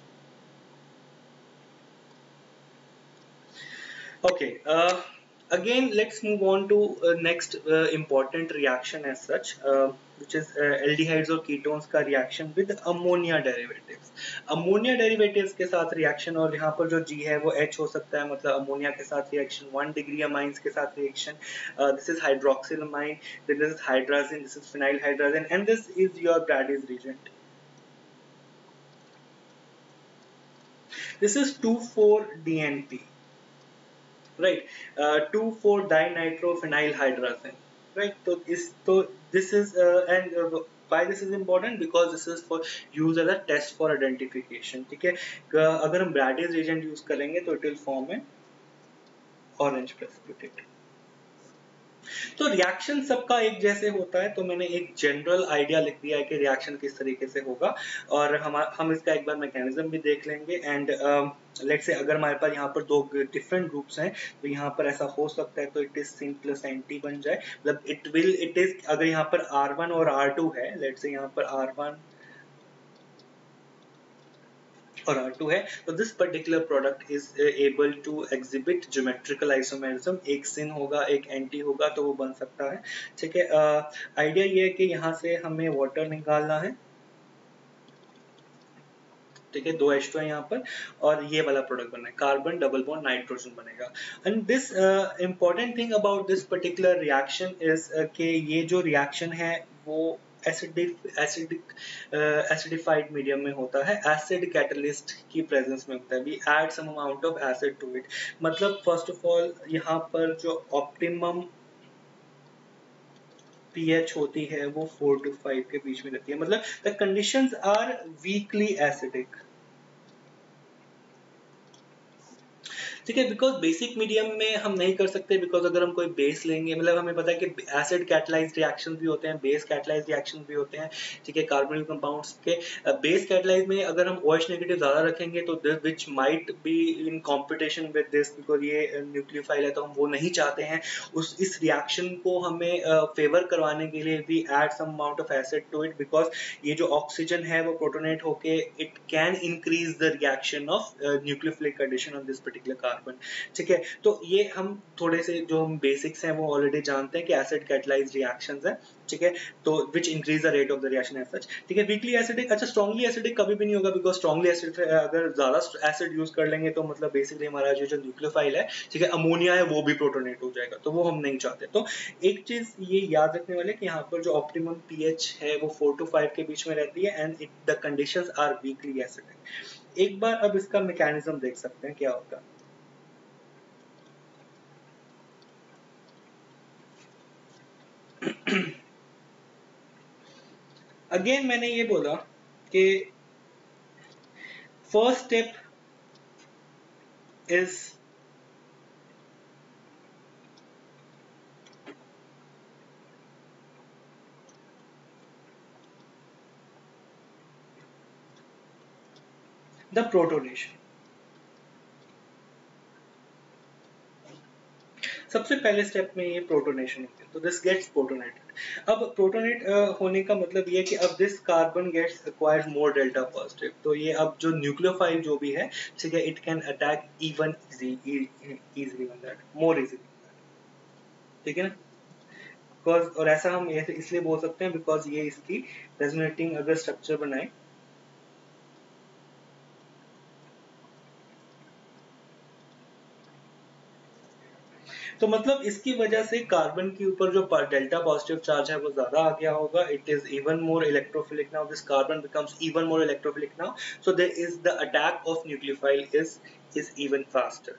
Okay, uh, again let's move on to uh, next uh, important reaction as such, uh, which is uh, aldehydes और ketones का reaction with ammonia derivatives। ammonia derivatives के साथ reaction, और यहाँ पर जो G है वो H हो सकता है, मतलब ammonia के साथ reaction, one degree amines के साथ reaction, uh, this is hydroxylamine, then this is hydrazine, this is phenylhydrazine, and this is your Brady's reagent। this is two four D N P, right, uh, two four dinitrophenylhydrazine, right, तो इस तो this is uh, and uh, why this is important, because this is for use as a test for identification, ठीक है, uh, अगर हम Brady's reagent यूज करेंगे तो it will form an orange precipitate। तो रिएक्शन सबका एक जैसे होता है, तो मैंने एक जनरल आइडिया लिख दिया है कि रिएक्शन किस तरीके से होगा, और हम हम इसका एक बार मैकेनिज्म भी देख लेंगे, एंड लेट्स से अगर हमारे पास यहाँ पर दो डिफरेंट ग्रुप्स हैं तो यहाँ पर ऐसा हो सकता है तो it is syn plus anti बन जाए, मतलब इट विल इट इज अगर यहाँ पर आर वन और आर टू है, लेट्स से यहाँ पर आर वन और आर टू है, तो this particular product is able to exhibit geometrical isomerism, एक सिन होगा एक एंटी होगा तो वो बन सकता है, ठीक है। आइडिया ये है कि यहाँ से हमें वाटर निकालना है, ठीक है, दो एच टू है यहाँ पर, और ये वाला प्रोडक्ट बनना है, कार्बन डबल बॉन्ड नाइट्रोजन बनेगा। And this important thing about this particular reaction is कि ये जो रिएक्शन है वो एसिडिक एसिडिक एसिडिफाइड मीडियम में होता है, एसिड कैटलिस्ट की प्रेजेंस में होता है, we add some amount of acid to it, मतलब फर्स्ट ऑफ ऑल यहाँ पर जो ऑप्टिमम पीएच होती है वो फोर टू फाइव के बीच में रहती है, मतलब the conditions are weakly acidic, ठीक है, बिकॉज बेसिक मीडियम में हम नहीं कर सकते, बिकॉज अगर हम कोई बेस लेंगे, मतलब हमें पता है कि एसिड कैटलाइज्ड रिएक्शन भी होते हैं, बेस कैटलाइज्ड रिएक्शन भी होते हैं, ठीक है, कार्बोनिल कंपाउंड्स के बेस कैटलाइज में अगर हम OH नेगेटिव ज्यादा रखेंगे तो which might be in competition with this, because ये न्यूक्लियोफाइल है तो हम वो नहीं चाहते हैं, उस इस रिएक्शन को हमें फेवर uh, करवाने के लिए we add some amount of acid to it, because ये जो ऑक्सीजन है वो प्रोटोनेट होके it can increase the reaction of nucleophilic condition of this particular carbon. Carbon, ठीक है। तो ये हम थोड़े से जो हम बेसिक्स हैं वो ऑलरेडी जानते हैं कि एसिड कैटलाइज्ड रिएक्शंस है, ठीक है, तो which increase the rate of the reaction as such, ठीक है। वीकली एसिडिक, अच्छा स्ट्रांगली एसिडिक कभी भी नहीं होगा, बिकॉज स्ट्रांगली एसिड अगर ज्यादा एसिड यूज कर लेंगे तो मतलब बेसिकली हमारा जो जो न्यूक्लियोफाइल है, ठीक है, अमोनिया है, वो भी प्रोटोनेट हो जाएगा, तो वो हम नहीं चाहते। तो एक चीज ये याद रखने वाले कि यहाँ पर जो ऑप्टिमम पीएच है वो फोर टू फाइव के बीच में रहती है, and it the conditions are weakly acidic. एक बार अब इसका मैकेनिज्म देख सकते हैं क्या होगा। अगेन मैंने ये बोला कि first step is the protonation. सबसे पहले स्टेप में ये प्रोटोनेशन होती है, तो दिस गेट्स प्रोटोनेटेड। अब प्रोटोनेट होने का मतलब ये है कि अब this carbon gets acquires more delta positive, तो ये अब जो न्यूक्लियोफाइल जो भी है, ठीक है, it can attack even easily on that, more easily, ठीक है ना। बिकॉज, और ऐसा हम इसलिए बोल सकते हैं बिकॉज ये इसकी रेजोनेटिंग अगर स्ट्रक्चर बनाए, तो मतलब इसकी वजह से कार्बन के ऊपर जो डेल्टा पॉजिटिव चार्ज है वो ज्यादा आ गया होगा, it is even more electrophilic now, this carbon becomes even more electrophilic now, so there is the attack of nucleophile is is even faster,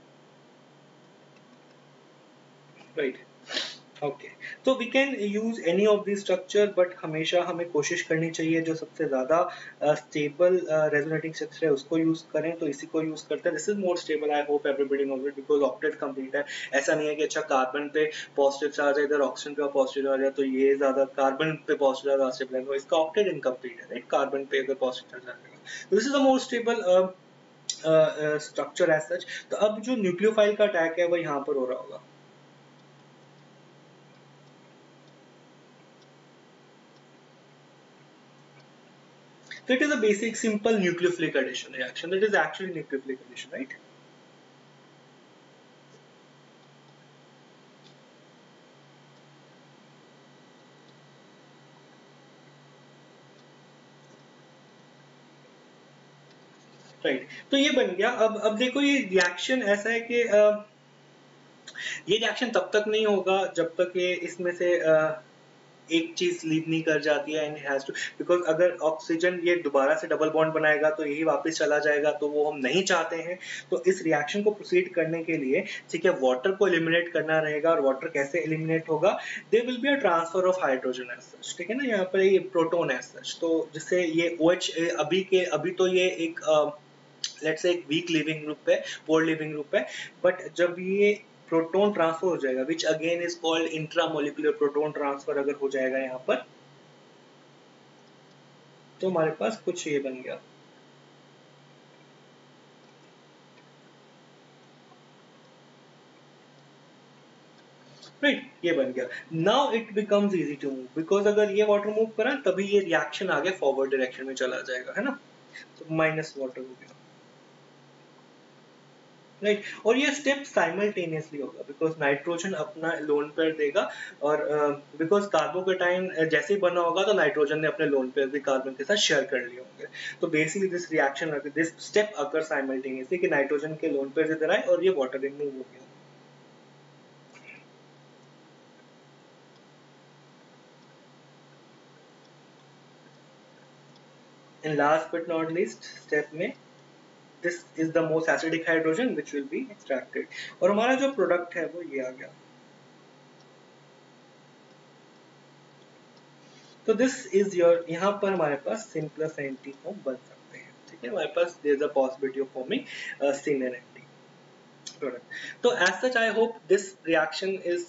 right. Okay, तो we can use any of this structure, but हमेशा हमें कोशिश करनी चाहिए जो सबसे ज्यादा स्टेबल रेजोनेटिंग स्ट्रक्चर है उसको यूज करें, तो इसी को यूज करते हैं। This is more stable, I hope everybody knows it, because octet complete है। ऐसा नहीं है कि अच्छा कार्बन पे पॉजिटिव चार्ज है, इधर ऑक्सीजन पे पॉजिटिव चार्ज है तो ये ज्यादा कार्बन पे पॉजिटिव चार्ज स्टेबल है, इसका ऑक्टेट इनकम्प्लीट है, राइट। कार्बन पे अगर पॉजिटिव चार्ज आएगा, तो this is the more stable structure as such. तो अब जो न्यूक्लियोफाइल का अटैक है वो यहाँ पर हो रहा होगा। So it is a basic simple nucleophilic addition reaction. That is actually nucleophilic addition, right? Right. तो ये बन गया। अब अब देखो ये रिएक्शन ऐसा है कि आ, ये रिएक्शन तब तक नहीं होगा जब तक ये इसमें से आ, एक चीज लीव नहीं कर जाती है, एंड हैज टू, बिकॉज अगर ऑक्सीजन ये दोबारा से डबल बॉन्ड बनाएगा तो यही वापस चला जाएगा, तो वो हम नहीं चाहते हैं। तो इस रिएक्शन को प्रोसीड करने के लिए, ठीक है, वाटर को एलिमिनेट करना रहेगा। और वाटर कैसे एलिमिनेट होगा, there will be a transfer of hydrogen as such, ठीक है ना, यहाँ पर ये प्रोटोन एज सच, तो जिससे ये OH अभी के अभी तो ये एक लेट्स से एक वीक लिविंग ग्रुप है, पोर लिविंग ग्रुप है, बट जब ये प्रोटॉन ट्रांसफर हो जाएगा, which again is called intramolecular proton transfer, अगर हो जाएगा यहाँ पर, तो हमारे पास कुछ ये बन गया। राइट right, ये बन गया। Now it becomes easy to move, because अगर ये वाटर मूव करा तभी ये रिएक्शन आगे फॉरवर्ड डायरेक्शन में चला जाएगा, है ना। तो माइनस वाटर हो गया, राइट right. और ये स्टेप साइमल्टेनियसली होगा, बिकॉज नाइट्रोजन अपना लोन पेयर देगा, और बिकॉज uh, कार्बोकेटाइन जैसे ही बना होगा तो नाइट्रोजन ने अपने लोन पेयर भी कार्बन के साथ शेयर कर लिए होंगे। तो basically this reaction this step occur simultaneously कि नाइट्रोजन के लोन पेयर इधर आए और ये वाटर रिमूव हो गया। And last but not least step में this is the most acidic hydrogen which will be extracted, और हमारा जो प्रोडक्ट है वो ये आ गया। तो दिस इज योर, यहाँ पर हमारे पास सिन प्लस एंटी फॉर्म बन सकते हैं, ठीक है। हमारे पास there is a possibility of forming syn and anti product. तो as such I hope this reaction is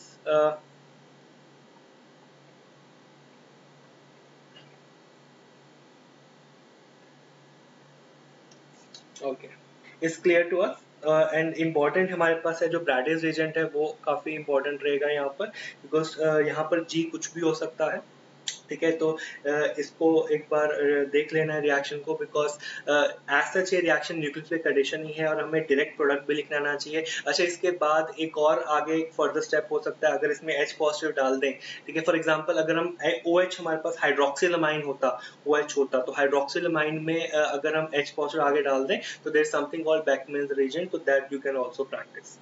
okay, is clear to us. And uh, important हमारे पास है जो ब्रैडिस रीजेंट है वो काफी इंपॉर्टेंट रहेगा यहाँ पर, बिकॉज uh, यहाँ पर जी कुछ भी हो सकता है, ठीक है, तो इसको एक बार देख लेना रिएक्शन को, बिकॉज एज सच ये रिएक्शन न्यूक्लियोफिलिक एडिशन ही है और हमें डायरेक्ट प्रोडक्ट भी लिखना आना चाहिए। अच्छा, इसके बाद एक और आगे एक फर्दर स्टेप हो सकता है अगर इसमें H पॉजिटिव डाल दें। ठीक है, फॉर एग्जांपल अगर हम OH हमारे पास हाइड्रोक्सिलमाइन होता, OH होता, तो हाइड्रोक्सिलमाइन में अगर हम H पॉजिटिव आगे डाल दें तो there is something called Beckmann's reagent, तो that you can also practice.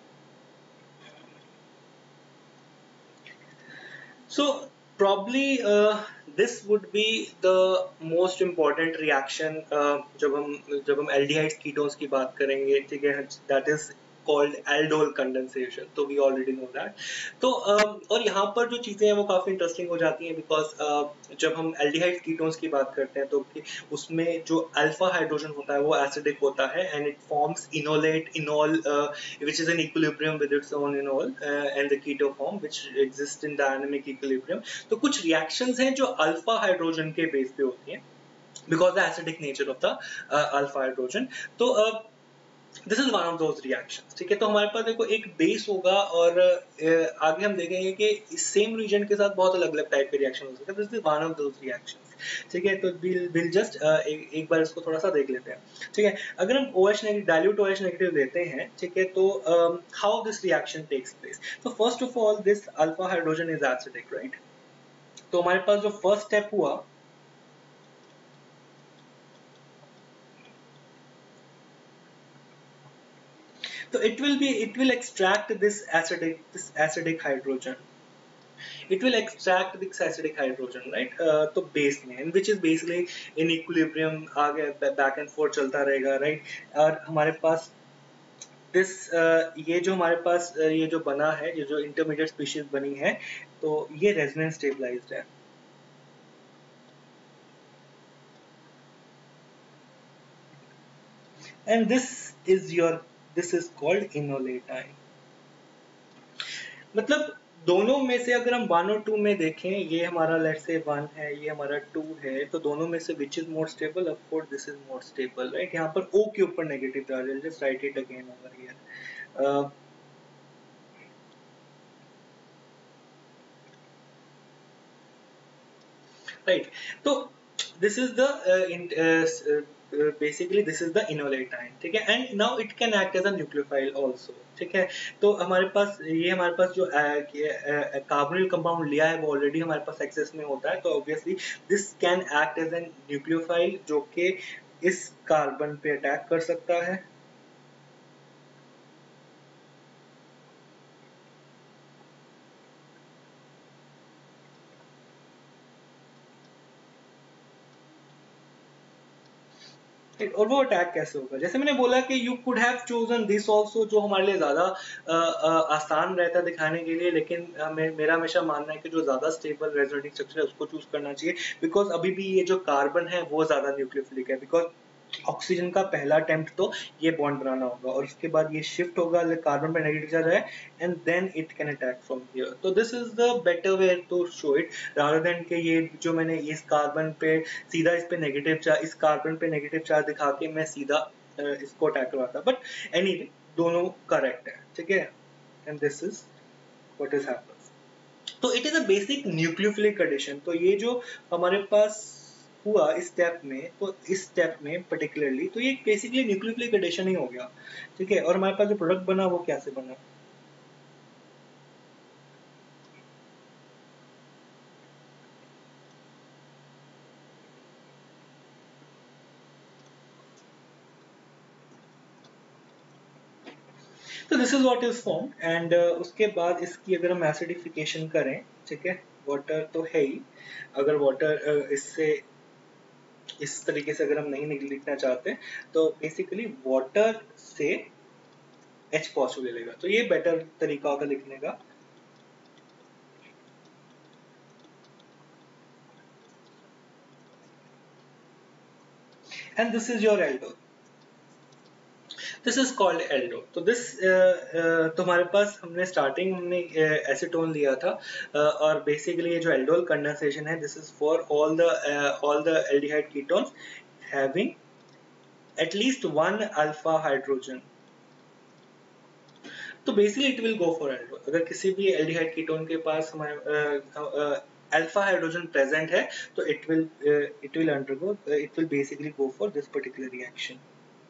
So probably uh, this would be the most important reaction uh, जब हम जब हम aldehyde ketones की बात करेंगे, ठीक है, that is called aldol condensation, तो we already know that। तो uh, और यहाँ पर जो चीज़ें हैं वो काफ़ी इंटरेस्टिंग हो जाती हैं, बिकॉज uh, जब हम aldehyde ketones की बात करते हैं तो उसमें जो अल्फा हाइड्रोजन होता है वो एसिडिक होता है and it forms enolate enol which is in equilibrium with its own enol uh, and the keto form which exists in dynamic equilibrium। तो कुछ reactions हैं जो अल्फा हाइड्रोजन के बेस पे होती हैं because the acidic nature of the uh, alpha hydrogen। तो uh, this is one of those reactions. ठीक है, तो हमारे पास देखो एक बेस होगा और आगे हम देखेंगे कि इस सेम रीजन के साथ बहुत अलग अलग टाइप के रिएक्शन हो सकते हैं। This is one of those reactions. ठीक है, तो विल विल जस्ट एक, एक बार इसको थोड़ा सा देख लेते हैं। ठीक है, अगर हम OH negative dilute OH negative देते हैं, ठीक है, तो how this reaction takes place. तो first of all this alpha hydrogen is acidic, right. तो हमारे पास जो फर्स्ट स्टेप हुआ, so it will be it will extract this acidic this acidic hydrogen, it will extract this acidic hydrogen, right, uh, तो base में, and which is basically in equilibrium आगे back and forth चलता रहेगा, right। और हमारे पास this uh, ये जो हमारे पास uh, ये जो बना है, ये जो intermediate species बनी है, तो ये resonance stabilized है। and this is your this is called enolate ion। मतलब दोनों में से अगर हम वन और टू में देखें, ये हमारा लेट्स से वन है, ये हमारा टू है, तो दोनों में से which is more stable, of course this is more stable, right. यहाँ पर O के ऊपर नेगेटिव चार्ज है, just write it again over here. Right, तो this is the basically this is the enolate ion. ठीक है, and now it can act as a nucleophile also. ठीक है, तो हमारे पास ये हमारे पास जो कार्बोनिल कंपाउंड लिया है वो ऑलरेडी हमारे पास एक्सेस में होता है, तो obviously this can act as an nucleophile जो कि इस कार्बन पे अटैक कर सकता है। और वो अटैक कैसे होगा, जैसे मैंने बोला कि you could have chosen this also, जो हमारे लिए ज्यादा आसान रहता है दिखाने के लिए, लेकिन आ, मे, मेरा हमेशा मानना है कि जो ज्यादा स्टेबल रेजोनेटिंग स्ट्रक्चर है उसको चूज करना चाहिए, बिकॉज अभी भी ये जो कार्बन है वो ज्यादा न्यूक्लियोफिलिक है, बिकॉज ऑक्सीजन का पहला अटेम्प्ट तो ये बॉन्ड बनाना होगा और उसके बाद ये शिफ्ट होगा, कार्बन पे नेगेटिव चार्ज है and then it can attack from here. तो this is the better way to show it rather than के ये जो मैंने इस कार्बन पे सीधा इस पे नेगेटिव चार्ज, इस कार्बन पे नेगेटिव चार्ज दिखा के मैं सीधा इसको अटैक करवाता। बट एनीवे दोनों करेक्ट है। ठीक है, and this is what is happens. तो it is a basic nucleophilic addition. तो ये जो हमारे पास हुआ इस स्टेप में, तो इस स्टेप में पर्टिकुलरली तो ये बेसिकली न्यूक्लियोफिलिक एडिशन ही हो गया। ठीक है, और हमारे पास जो प्रोडक्ट बना वो कैसे बना, तो this is what is form and उसके बाद इसकी अगर हम एसिडिफिकेशन करें, ठीक है, वाटर तो है ही, अगर वाटर uh, इससे इस तरीके से अगर हम नहीं लिखना चाहते तो बेसिकली वाटर से H पॉजिटिव ले लेगा, तो ये बेटर तरीका होगा लिखने का। And this is your aldol, this is called aldol. तो दिस तो हमारे पास हमने स्टार्टिंग हमने एसीटोन लिया था uh, और बेसिकली ये जो एल्डोल कंडेंसेशन है this is for all the all the aldehyde ketones having at least one alpha hydrogen। तो basically it will go for aldol. अगर किसी भी एल्डिहाइड कीटोन के पास हमारे alpha hydrogen present है, तो it will uh, it will undergo uh, it will basically go for this particular reaction.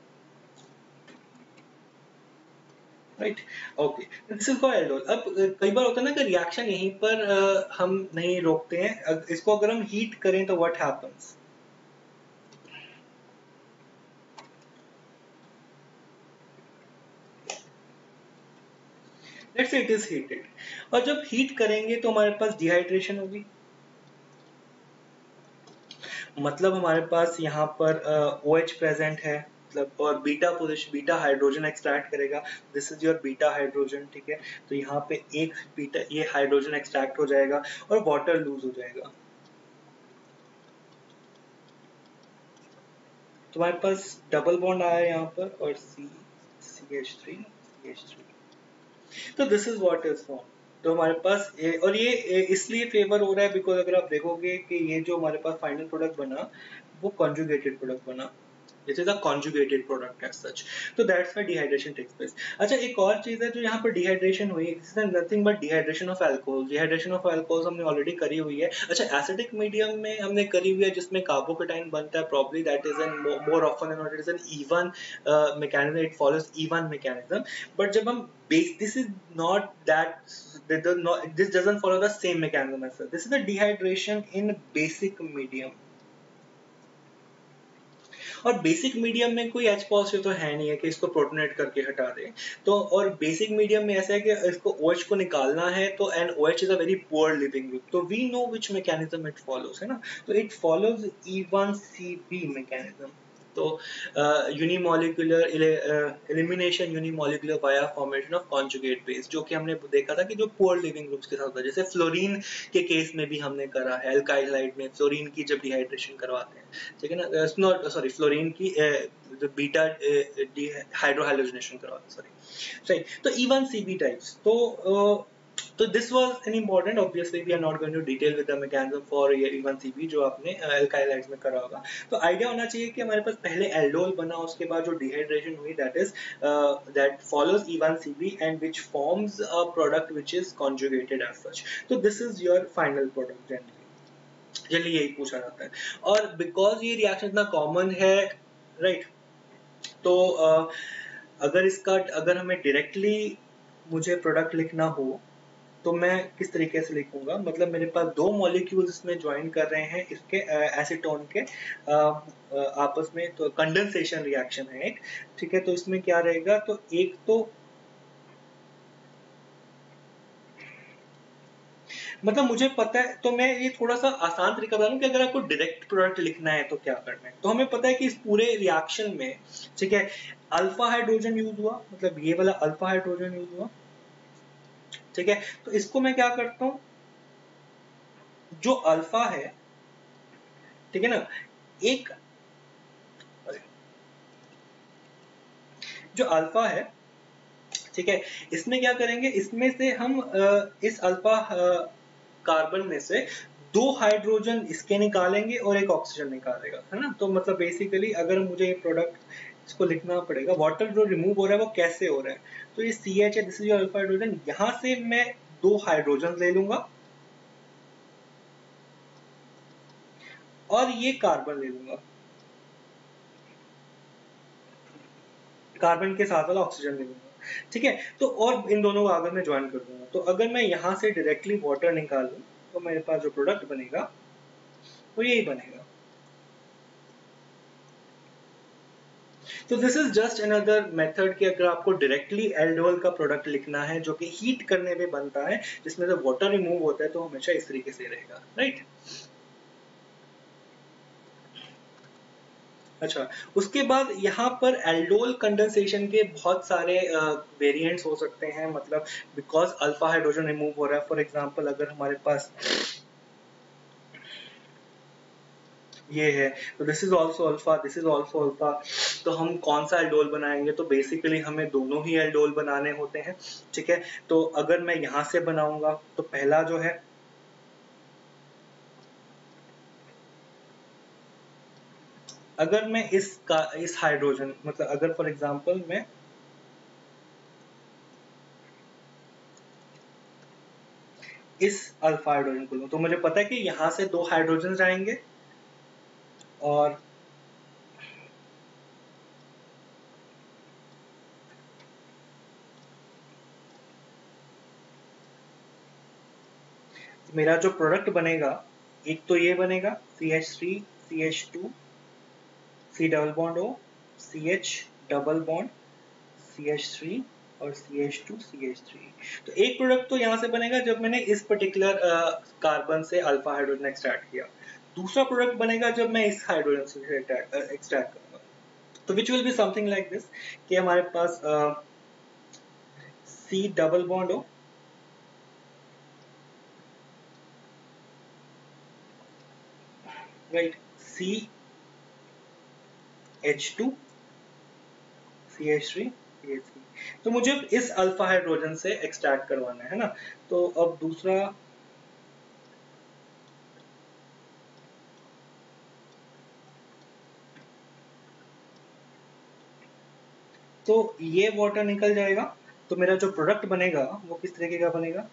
Right, okay, this is called aldol. अब uh, कई बार होता है ना कि रिएक्शन यहीं पर uh, हम नहीं रोकते हैं, अग- इसको अगर हम हीट करें तो what happens? Let's say it is heated, और जब हीट करेंगे तो हमारे पास डिहाइड्रेशन होगी, मतलब हमारे पास यहाँ पर ओ एच प्रेजेंट है, मतलब और beta position beta hydrogen extract करेगा. This is your beta hydrogen, ठीक है. तो यहाँ पे एक बीटा ये हाइड्रोजन एक्सट्रैक्ट हो जाएगा और वाटर लूज हो जाएगा. तो हमारे पास डबल बॉन्ड आया यहाँ पर और C C H three C H three. तो this is what is form. तो हमारे पास ए, और ये ए, इसलिए फेवर हो रहा है बिकॉज अगर आप देखोगे कि ये जो हमारे पास फाइनल प्रोडक्ट बना वो कॉन्जुगेटेड प्रोडक्ट बना. This is a conjugated product as such. So that's why dehydration takes place. अच्छा, एक और चीज है जो यहाँ पर dehydration हुई, this is nothing but dehydration of alcohol. Dehydration of alcohol हमने already करी हुई है. अच्छा, acidic medium में हमने करी हुई है जिसमें कार्बोकेटाइन बनता है. Probably that is an more, more often than not it is an even uh, mechanism. It follows even mechanism. But जब हम base, this is not that. This doesn't follow the same mechanism as such. This is the dehydration in basic medium. और बेसिक मीडियम में कोई H पॉजिटिव तो है नहीं है कि इसको प्रोटोनेट करके हटा दे. तो और बेसिक मीडियम में ऐसा है कि इसको OH को निकालना है तो and OH is a very poor leaving group. तो we know which mechanism it follows, है ना. तो it follows E one C B mechanism. तो unimolecular elimination unimolecular via formation of conjugate base, जो कि हमने देखा था कि जो पुअर लिविंग ग्रुप्स के साथ होता है, जैसे फ्लोरीन के केस में भी हमने करा है. एल्काइल हाइड में फ्लोरीन की जब डिहाइड्रेशन करवाते हैं, ठीक है ना, नॉट सॉरी फ्लोरीन की जो बीटा हाइड्रोहाइड्रोजनेशन करवाते हैं, सॉरी सही. तो E one C B types. तो uh, तो this was an important. Obviously we are not going to detail with the mechanism for E one C B जो आपने एल्काइल हाइड्स में करा होगा. तो आइडिया होना चाहिए कि हमारे पास पहले एल्डोल बना, उसके बाद जो डिहाइड्रेशन हुई that is that follows E one C B and which forms a product which is conjugated as such. तो this is your final product. Generally generally यही पूछा जाता है. और बिकॉज ये रिएक्शन इतना कॉमन है, राइट, तो uh, अगर इसका अगर हमें डायरेक्टली मुझे प्रोडक्ट लिखना हो तो मैं किस तरीके से लिखूंगा. मतलब मेरे पास दो मॉलिक्यूल्स इसमें ज्वाइन कर रहे हैं इसके एसीटोन के आ, आ, आपस में, तो कंडेंसेशन रिएक्शन है एक, ठीक है. तो इसमें क्या रहेगा, तो एक तो मतलब मुझे पता है, तो मैं ये थोड़ा सा आसान तरीका बता रहा हूँ कि अगर आपको डायरेक्ट प्रोडक्ट लिखना है तो क्या करना है. तो हमें पता है कि इस पूरे रिएक्शन में, ठीक है, अल्फा हाइड्रोजन यूज हुआ, मतलब ये वाला अल्फा हाइड्रोजन यूज हुआ, ठीक है. तो इसको मैं क्या करता हूं, जो अल्फा है, ठीक है ना, एक जो अल्फा है, ठीक है, इसमें क्या करेंगे, इसमें से हम इस अल्फा कार्बन में से दो हाइड्रोजन इसके निकालेंगे और एक ऑक्सीजन निकालेगा, है ना. तो मतलब बेसिकली अगर मुझे ये प्रोडक्ट इसको लिखना पड़ेगा, वाटर जो रिमूव हो रहा है वो कैसे हो रहा है. तो ये सी एच है, दिस इज अल्फा हाइड्रोजन, यहां से मैं दो हाइड्रोजन ले लूंगा और ये कार्बन ले लूंगा, कार्बन के साथ वाला ऑक्सीजन ले लूंगा, ठीक है. तो और इन दोनों को आगे में ज्वाइन कर दूंगा. तो अगर मैं यहां से डायरेक्टली वाटर निकालूं तो मेरे पास जो प्रोडक्ट बनेगा वो यही बनेगा. तो this is just another method कि अगर आपको डायरेक्टली एल्डोल का प्रोडक्ट लिखना है जो कि हीट करने पे बनता है, जिसमें से वाटर रिमूव होता है, तो हमेशा इस तरीके से रहेगा, राइट. अच्छा, उसके बाद यहाँ पर एल्डोल कंडेंसेशन के बहुत सारे वेरिएंट्स हो सकते हैं, मतलब बिकॉज अल्फा हाइड्रोजन रिमूव हो रहा है. फॉर एग्जांपल अगर हमारे पास ये है, तो this is also alpha, this is also alpha, तो हम कौन सा एल्डोल बनाएंगे, तो बेसिकली हमें दोनों ही एल्डोल बनाने होते हैं, ठीक है. तो अगर मैं यहां से बनाऊंगा तो पहला जो है, अगर मैं इस का इस हाइड्रोजन, मतलब अगर फॉर एग्जांपल मैं इस अल्फा हाइड्रोजन को लूं, तो मुझे पता है कि यहां से दो हाइड्रोजन आएंगे और मेरा जो प्रोडक्ट बनेगा एक तो ये बनेगा C H three C H two C double bond O C H double bond C H three और C H two C H three. तो एक प्रोडक्ट तो यहां से बनेगा जब मैंने इस पर्टिकुलर कार्बन से अल्फा हाइड्रोजन एक्सट्रैक्ट किया। दूसरा प्रोडक्ट बनेगा जब मैं इस हाइड्रोजन से एक्सट्रैक्ट करूंगा, तो which will be something like this कि हमारे पास C double bond O right C H two C H three C H three. तो मुझे इस अल्फा हाइड्रोजन से एक्सट्रैक्ट करवाना है ना। तो अब दूसरा तो ये वाटर निकल जाएगा, तो मेरा जो प्रोडक्ट बनेगा वो किस तरीके का बनेगा,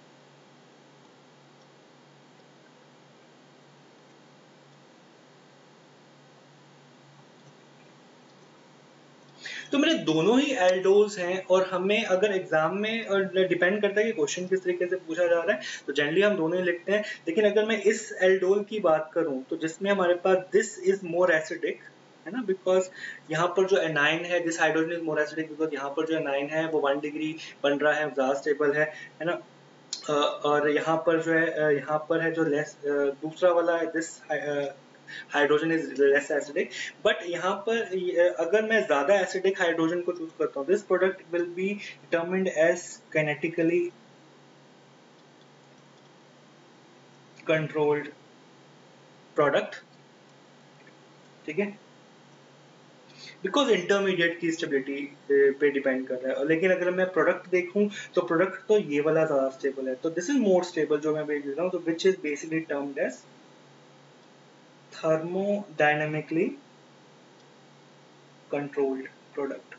तो मेरे दोनों ही एल्डोल्स हैं और हमें अगर एग्जाम में और डिपेंड करता है कि क्वेश्चन किस तरीके से पूछा जा रहा है, तो जनरली हम दोनों ही लिखते हैं। लेकिन अगर मैं इस एल्डोल की बात करूं तो जिसमें हमारे पास दिस इज मोर एसिडिक है ना, बिकॉज यहाँ पर जो एनाइन है this hydrogen is more acidic, because यहाँ पर जो एनाइन है वो वन डिग्री बन रहा है, ज्यादा स्टेबल है है ना। और यहाँ पर जो है यहाँ पर है जो लेस दूसरा वाला है this hydrogen is less acidic. But यहाँ पर अगर मैं ज्यादा एसिडिक हाइड्रोजन को चूज करता हूँ, this product will be determined as kinetically controlled product, ठीक है, बिकॉज इंटरमीडिएट की स्टेबिलिटी पे डिपेंड कर रहा है। लेकिन अगर मैं प्रोडक्ट देखूं तो प्रोडक्ट तो ये वाला ज्यादा स्टेबल है, तो दिस इज मोर स्टेबल जो मैं भेज रहा हूँ, तो which is basically termed as thermodynamically controlled product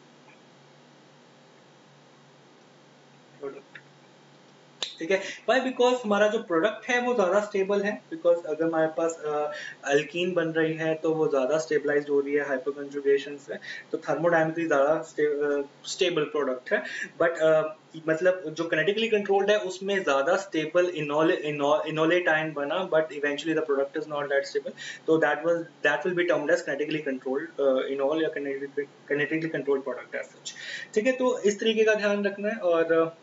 product ठीक है। वाई, बिकॉज हमारा जो प्रोडक्ट है वो ज्यादा स्टेबल है, बिकॉज अगर हमारे पास अल्कीन बन रही है तो वो ज्यादा स्टेबलाइज्ड हो रही है हाइपरकंजुगेशन से, तो थर्मोडायनेमिकली ज्यादा स्टेबल प्रोडक्ट है। बट uh, मतलब जो किनेटिकली कंट्रोल्ड है उसमें ज्यादा स्टेबल इनोले इनोलेट आयन बना, but eventually the product is not that stable, तो that was that will be termed as kinetically controlled enol या kinetically controlled product as such, ठीक है। तो इस तरीके का ध्यान रखना है। और uh,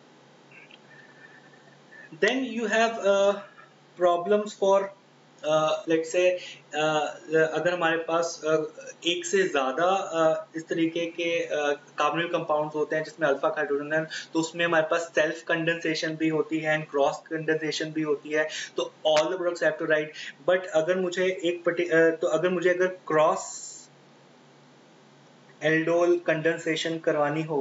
then you have uh, problems for uh, let's say uh, अगर हमारे पास uh, एक से ज्यादा uh, इस तरीके के कार्बोनिल uh, कंपाउंड्स होते हैं जिसमें अल्फा हाइड्रोजन है, तो उसमें हमारे पास सेल्फ कंडेंसेशन भी होती है एंड क्रॉस कंडेंसेशन भी होती है, तो all the products have to right. But अगर मुझे एक पर्टि uh, तो अगर मुझे अगर क्रॉस एल्डोल कंडेंसेशन करवानी हो,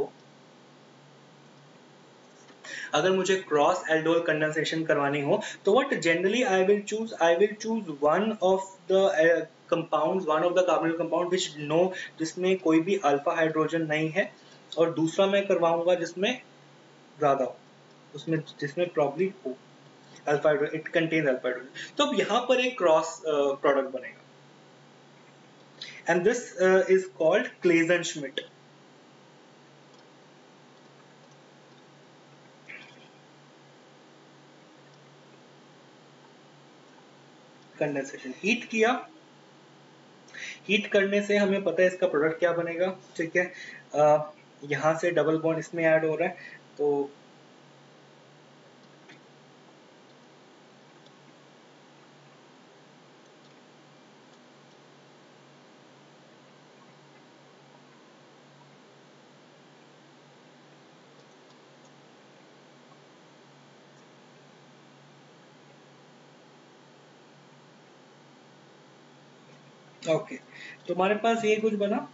अगर मुझे क्रॉस एल्डोल कंडेंसेशन करवानी हो, तो what generally I will choose I will choose one of the compounds one of the carbonyl compound which no जिसमें कोई भी अल्फा हाइड्रोजन नहीं है, और दूसरा मैं करवाऊंगा जिसमें ज्यादा हो, उसमें जिसमें प्रॉब्ली हो alpha hydrogen, it contains alpha hydrogen. तो अब यहां पर एक क्रॉस प्रोडक्ट uh, बनेगा and this is called Claisen Schmidt condensation. Heat किया, हीट करने से हमें पता है इसका प्रोडक्ट क्या बनेगा, ठीक है। यहां से डबल बॉन्ड इसमें ऐड हो रहा है, तो ओके okay. तो हमारे पास ये कुछ बना,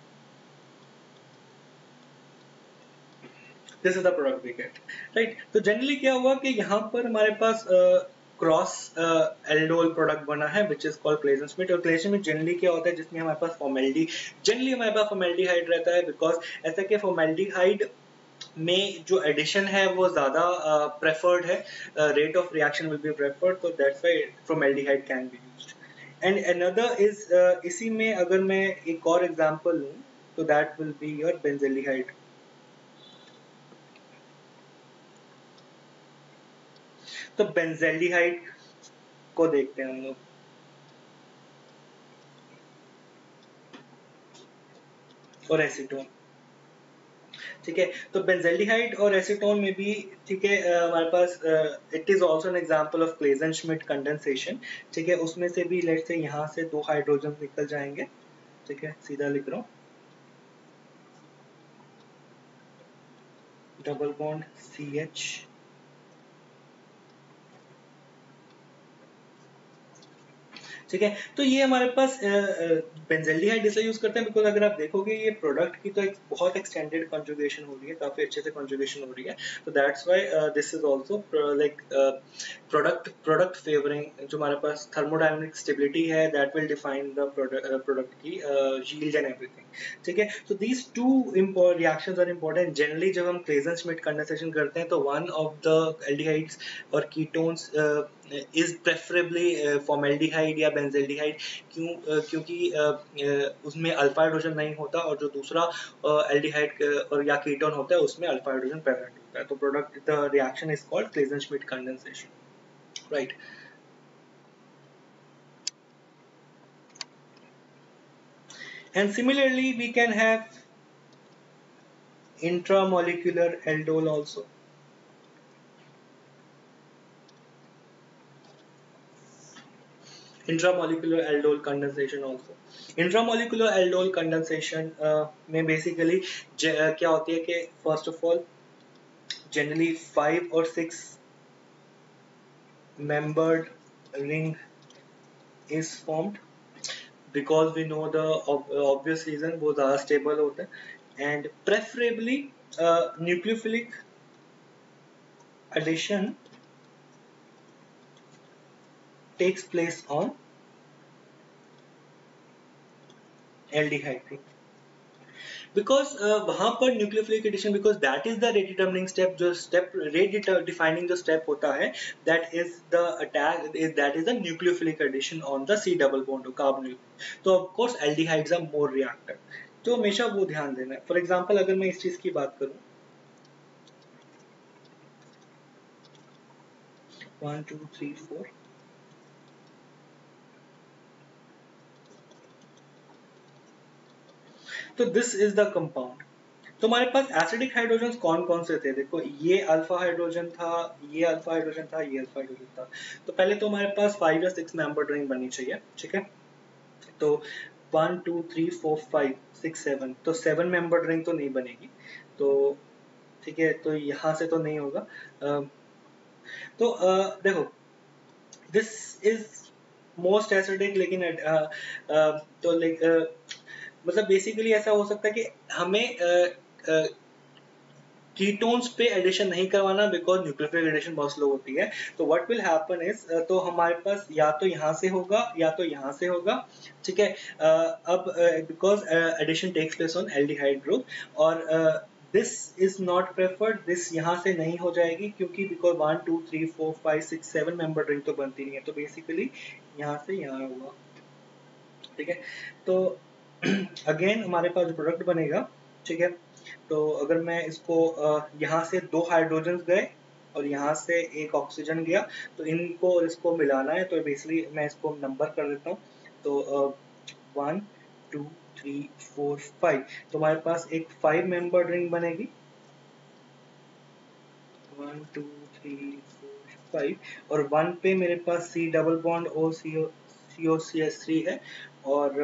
this is the product we get, right. तो जनरली क्या हुआ कि यहाँ पर हमारे पास क्रॉस एल्डोल प्रोडक्ट बना है विच इज कॉल्ड क्लेजन-श्मिट। और क्लेजन-श्मिट जनरली क्या होता है जिसमें हमारे पास फॉर्मेल्डी जनरली हमारे पास फॉर्मेल्डिहाइड रहता है, बिकॉज ऐसा कि फॉर्मेल्डिहाइड में जो एडिशन है वो ज़्यादा प्रेफर्ड है, rate of reaction will be preferred, तो that's why formaldehyde can be used. And another is, इसी में अगर मैं एक और एग्जांपल लूँ तो that will be your benzaldehyde. तो बेंजल्डिहाइड को देखते हैं हम लोग. और एसीटोन, ठीक है. तो बेंजल्डिहाइड और एसीटोन में भी, ठीक है, हमारे पास it is also an example of Claisen Schmidt condensation. ठीक है, उसमें से भी लेट्स से यहाँ से दो हाइड्रोजन निकल जाएंगे. ठीक है, सीधा लिख रहा हूँ, डबल बॉन्ड सी एच, ठीक है. तो ये हमारे पास बेंजल्डिहाइड इसलिए यूज करते हैं बिकॉज अगर आप देखोगे ये प्रोडक्ट की तो एक बहुत एक्सटेंडेड कॉन्जुगेशन हो रही है, काफी अच्छे से कॉन्जुगेशन हो रही है. तो that's why this is also like product product favouring. जो हमारे पास थर्मोडायनेमिक स्टेबिलिटी है that will define the product की यील्ड एंड एवरीथिंग. ठीक है. तो these two reactions are important. Generally जब हम क्लेजेन-श्मिट कंडेंसेशन करते हैं तो वन ऑफ द एल्डिहाइड्स और कीटोन्स इज प्रेफरेबली फॉर्मेल्डिहाइड या बेंजल्डिहाइड. क्यों? uh, क्योंकि uh, uh, उसमें अल्फा हाइड्रोजन नहीं होता और जो दूसरा एल्डिहाइड uh, और या कीटोन होता है उसमें अल्फा हाइड्रोजन प्रेजेंट होता है. तो product the reaction is called Claisen Schmidt condensation, right. And similarly we can have intramolecular aldol also. Intramolecular aldol condensation also. Intramolecular aldol condensation uh, में basically uh, क्या होती है कि first of all generally five or six membered ring is formed because we know the ob obvious reason वो ज़्यादा stable होते हैं and preferably uh, nucleophilic addition takes place on aldehyde group. Because uh, वहाँ पर nucleophilic addition, because that is the rate determining step. जो स्टेप रेट डिफाइनिंग जो स्टेप होता है that is the attack is that is the nucleophilic addition on the C double bond carbonyl. तो of course aldehydes are more reactive, तो हमेशा वो ध्यान देना है. फॉर एग्जांपल अगर मैं इस चीज की बात करूं, वन टू थ्री फोर, तो दिस इज द कंपाउंड. तो हमारे पास एसिडिक हाइड्रोजन कौन कौन से थे? देखो, ये अल्फा हाइड्रोजन था, ये अल्फा हाइड्रोजन था, ये अल्फा हाइड्रोजन था. तो पहले तो हमारे पास फाइव या सिक्स मेंबर रिंग बननी चाहिए. ठीक है, तो one two three four five six seven, तो सेवन मेंबर रिंग तो नहीं बनेगी. तो ठीक है, तो यहाँ से तो नहीं होगा. तो देखो, दिस इज मोस्ट एसिडिक, लेकिन तो लाइक मतलब बेसिकली ऐसा हो सकता है कि हमें कीटोन्स पे एडिशन नहीं करवाना बिकॉज न्यूक्लियोफिलिक एडिशन बहुत स्लो होती है. तो व्हाट विल हैपन इज, तो हमारे पास या तो यहाँ से होगा या तो यहाँ से होगा. ठीक है, अब because addition takes place on aldehyde group और this is not preferred. This यहाँ से नहीं हो जाएगी क्योंकि because one two three four five six seven member ring तो बनती नहीं है. तो बेसिकली यहाँ से यहाँ होगा. ठीक है, तो अगेन हमारे पास जो प्रोडक्ट बनेगा, ठीक है, तो अगर मैं इसको यहाँ से दो हाइड्रोजन गए और यहाँ से एक ऑक्सीजन गया, तो इनको और इसको मिलाना है. तो बेसिकली मैं इसको नंबर कर देता हूँ. तो one two three four five, तो हमारे पास एक फाइव मेंबर रिंग बनेगी. One two three four five, और वन पे मेरे पास C double bond O C O C O C S three है, और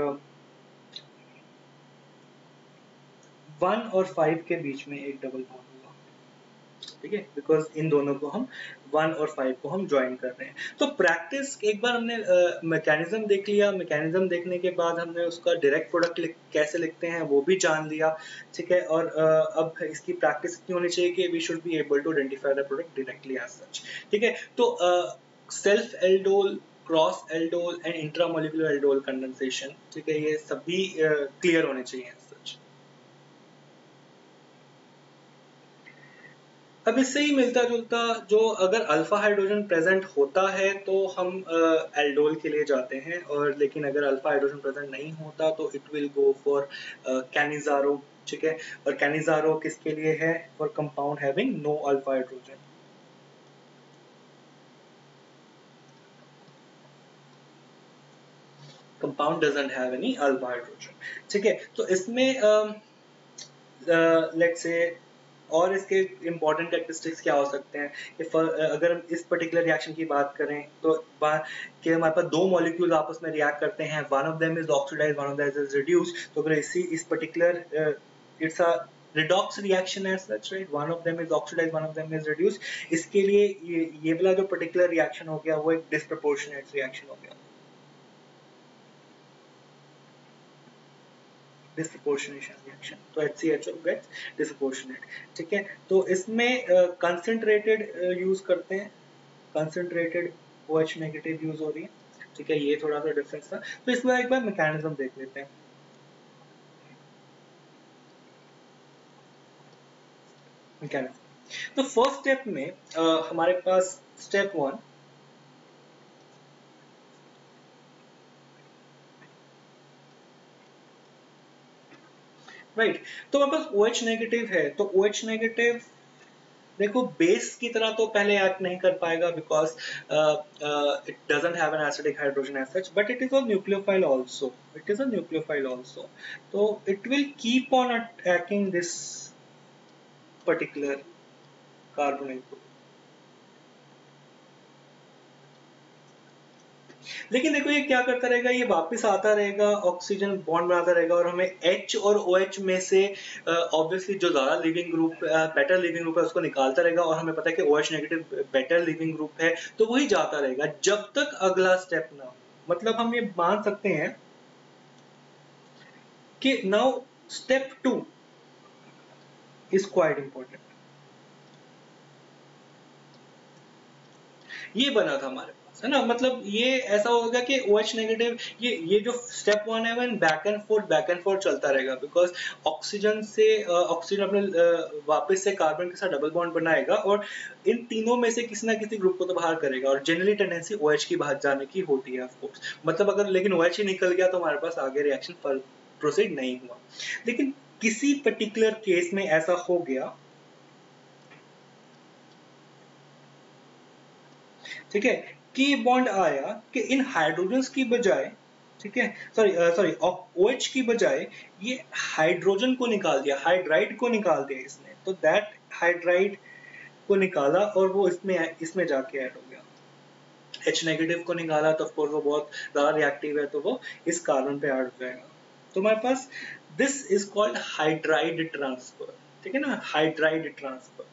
वन और फाइव के बीच में एक डबल बॉन्ड होगा. ठीक है, बिकॉज इन दोनों को हम वन और फाइव को हम ज्वाइन कर रहे हैं. तो प्रैक्टिस, एक बार हमने मैकेनिज्म uh, देख लिया. मैकेनिज्म देखने के बाद हमने उसका डायरेक्ट प्रोडक्ट लिख, कैसे लिखते हैं वो भी जान लिया. ठीक है, और uh, अब इसकी प्रैक्टिस इतनी होनी चाहिए कि we should be able to identify the product directly as such. ठीक है, तो self aldol, cross aldol and intramolecular aldol condensation, ठीक है, ये सभी क्लियर uh, होने चाहिए सच. अब इससे ही मिलता जुलता, जो अगर अल्फा हाइड्रोजन प्रेजेंट होता है तो हम एल्डोल के लिए जाते हैं, और लेकिन अगर अल्फा हाइड्रोजन प्रेजेंट नहीं होता तो it will go for Cannizzaro, ठीक है। और कैनिजारो किसके लिए है? For compound having no alpha hydrogen. Compound doesn't have any alpha hydrogen, ठीक है। तो इसमें लेट्स से और इसके इंपॉर्टेंट कैरेक्टरिस्टिक्स क्या हो सकते हैं? इफ अगर हम इस पर्टिकुलर रिएक्शन की बात करें तो कि हमारे पास दो मॉलिक्यूल आपस में रिएक्ट करते हैं, one of them is oxidized, one of them is reduced. तो अगर इसी इस particular it's a redox reaction as such, right? One of them is oxidized, one of them is reduced. इसके लिए ये ये वाला जो पर्टिकुलर रिएक्शन हो गया वो एक डिस्प्रपोर्शनेट रिएक्शन हो गया, डिस्प्रपोर्शनेशन रिएक्शन। तो H C H O gets disproportionate, ठीक है। तो इसमें कंसंट्रेटेड uh, यूज करते हैं, concentrated O H negative use हो रही है, ठीक है। ये थोड़ा सा डिफरेंस था। तो इसमें एक बार मैकेनिज्म देख लेते हैं। मैकेनिज्म, तो फर्स्ट स्टेप में uh, हमारे पास स्टेप वन, राइट right. तो हमारे पास OH नेगेटिव है, तो OH नेगेटिव देखो बेस की तरह तो पहले एक्ट नहीं कर पाएगा, because it doesn't have an acidic hydrogen as such, but it is a nucleophile also, it is a nucleophile also. तो it will keep on attacking this particular carbonyl group. लेकिन देखो ये क्या करता रहेगा, ये वापस आता रहेगा, ऑक्सीजन बॉन्ड बनाता रहेगा, और हमें H और OH में से ऑब्वियसली uh, जो ज्यादा leaving group better leaving group है उसको निकालता रहेगा, और हमें पता है कि OH negative better leaving group है, तो वही जाता रहेगा जब तक अगला स्टेप ना हो। मतलब हम ये मान सकते हैं कि now step two is quite important. ये बना था हमारे पास, है ना। मतलब ये ऐसा होगा कि OH नेगेटिव, ये ये जो स्टेप वन है वो back and forth back and forth चलता रहेगा, बिकॉज ऑक्सीजन से ऑक्सीजन अपने uh, वापस से कार्बन के साथ डबल बॉन्ड बनाएगा, और इन तीनों में से किसी ना किसी ग्रुप को तो बाहर करेगा, और जनरली टेंडेंसी OH की बाहर जाने की होती है ऑफ कोर्स। मतलब अगर लेकिन OH ही निकल गया तो हमारे पास आगे रिएक्शन प्रोसीड नहीं हुआ। लेकिन किसी पर्टिकुलर केस में ऐसा हो गया, ठीक है, कि बॉन्ड आया कि इन हाइड्रोजन्स की बजाय, ठीक है, सॉरी सॉरी OH की बजाय ये हाइड्रोजन को निकाल दिया, हाइड्राइड को निकाल दिया इसने। तो दैट हाइड्राइड को निकाला और वो इसमें इसमें जाके ऐड हो गया। H नेगेटिव को निकाला तो ऑफकोर्स वो बहुत ज्यादा रिएक्टिव है, तो वो इस कार्बन पे ऐड हो जाएगा। तो हमारे पास this is called hydride transfer, ठीक है ना, हाइड्राइड ट्रांसफर,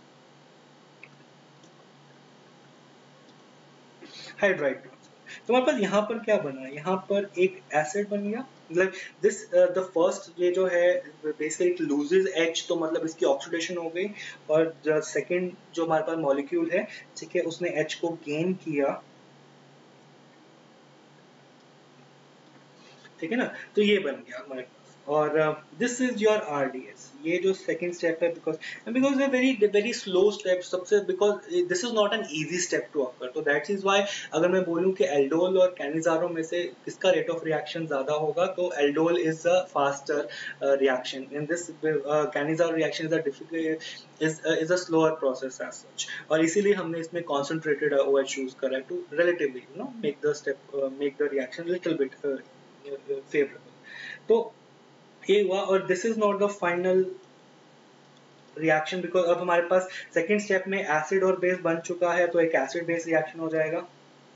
हाइड्राइड ट्रांसफर। तो हमारे पास यहाँ पर क्या बना, यहाँ पर एक एसिड बन गया। मतलब दिस द फर्स्ट ये जो है बेसिकली इट लूजेस H, तो मतलब इसकी ऑक्सीडेशन हो गई, और जो सेकंड जो हमारे पास मॉलिक्यूल है, ठीक है, उसने H को गेन किया, ठीक है ना। तो ये बन गया हमारे पास, और दिस इज योर आरडीएस। ये जो सेकंड स्टेप है, because because a very very slow step सबसे, because this is not an easy step to occur. तो दैट इज व्हाई अगर मैं बोलूं कि एल्डोल और कैनिजारो में से किसका रेट ऑफ रिएक्शन ज्यादा होगा, तो aldol is a faster reaction in this, Cannizzaro reaction is a difficult is is a slower process as such, और इसीलिए हमने इसमें कॉन्सेंट्रेटेड OH यूज करा है to relatively you know make the step make the reaction little bit favourable. तो ये हुआ, और this is not the final reaction, because अब हमारे पास सेकेंड स्टेप में एसिड और बेस बन चुका है, तो एक एसिड बेस रिएक्शन हो जाएगा।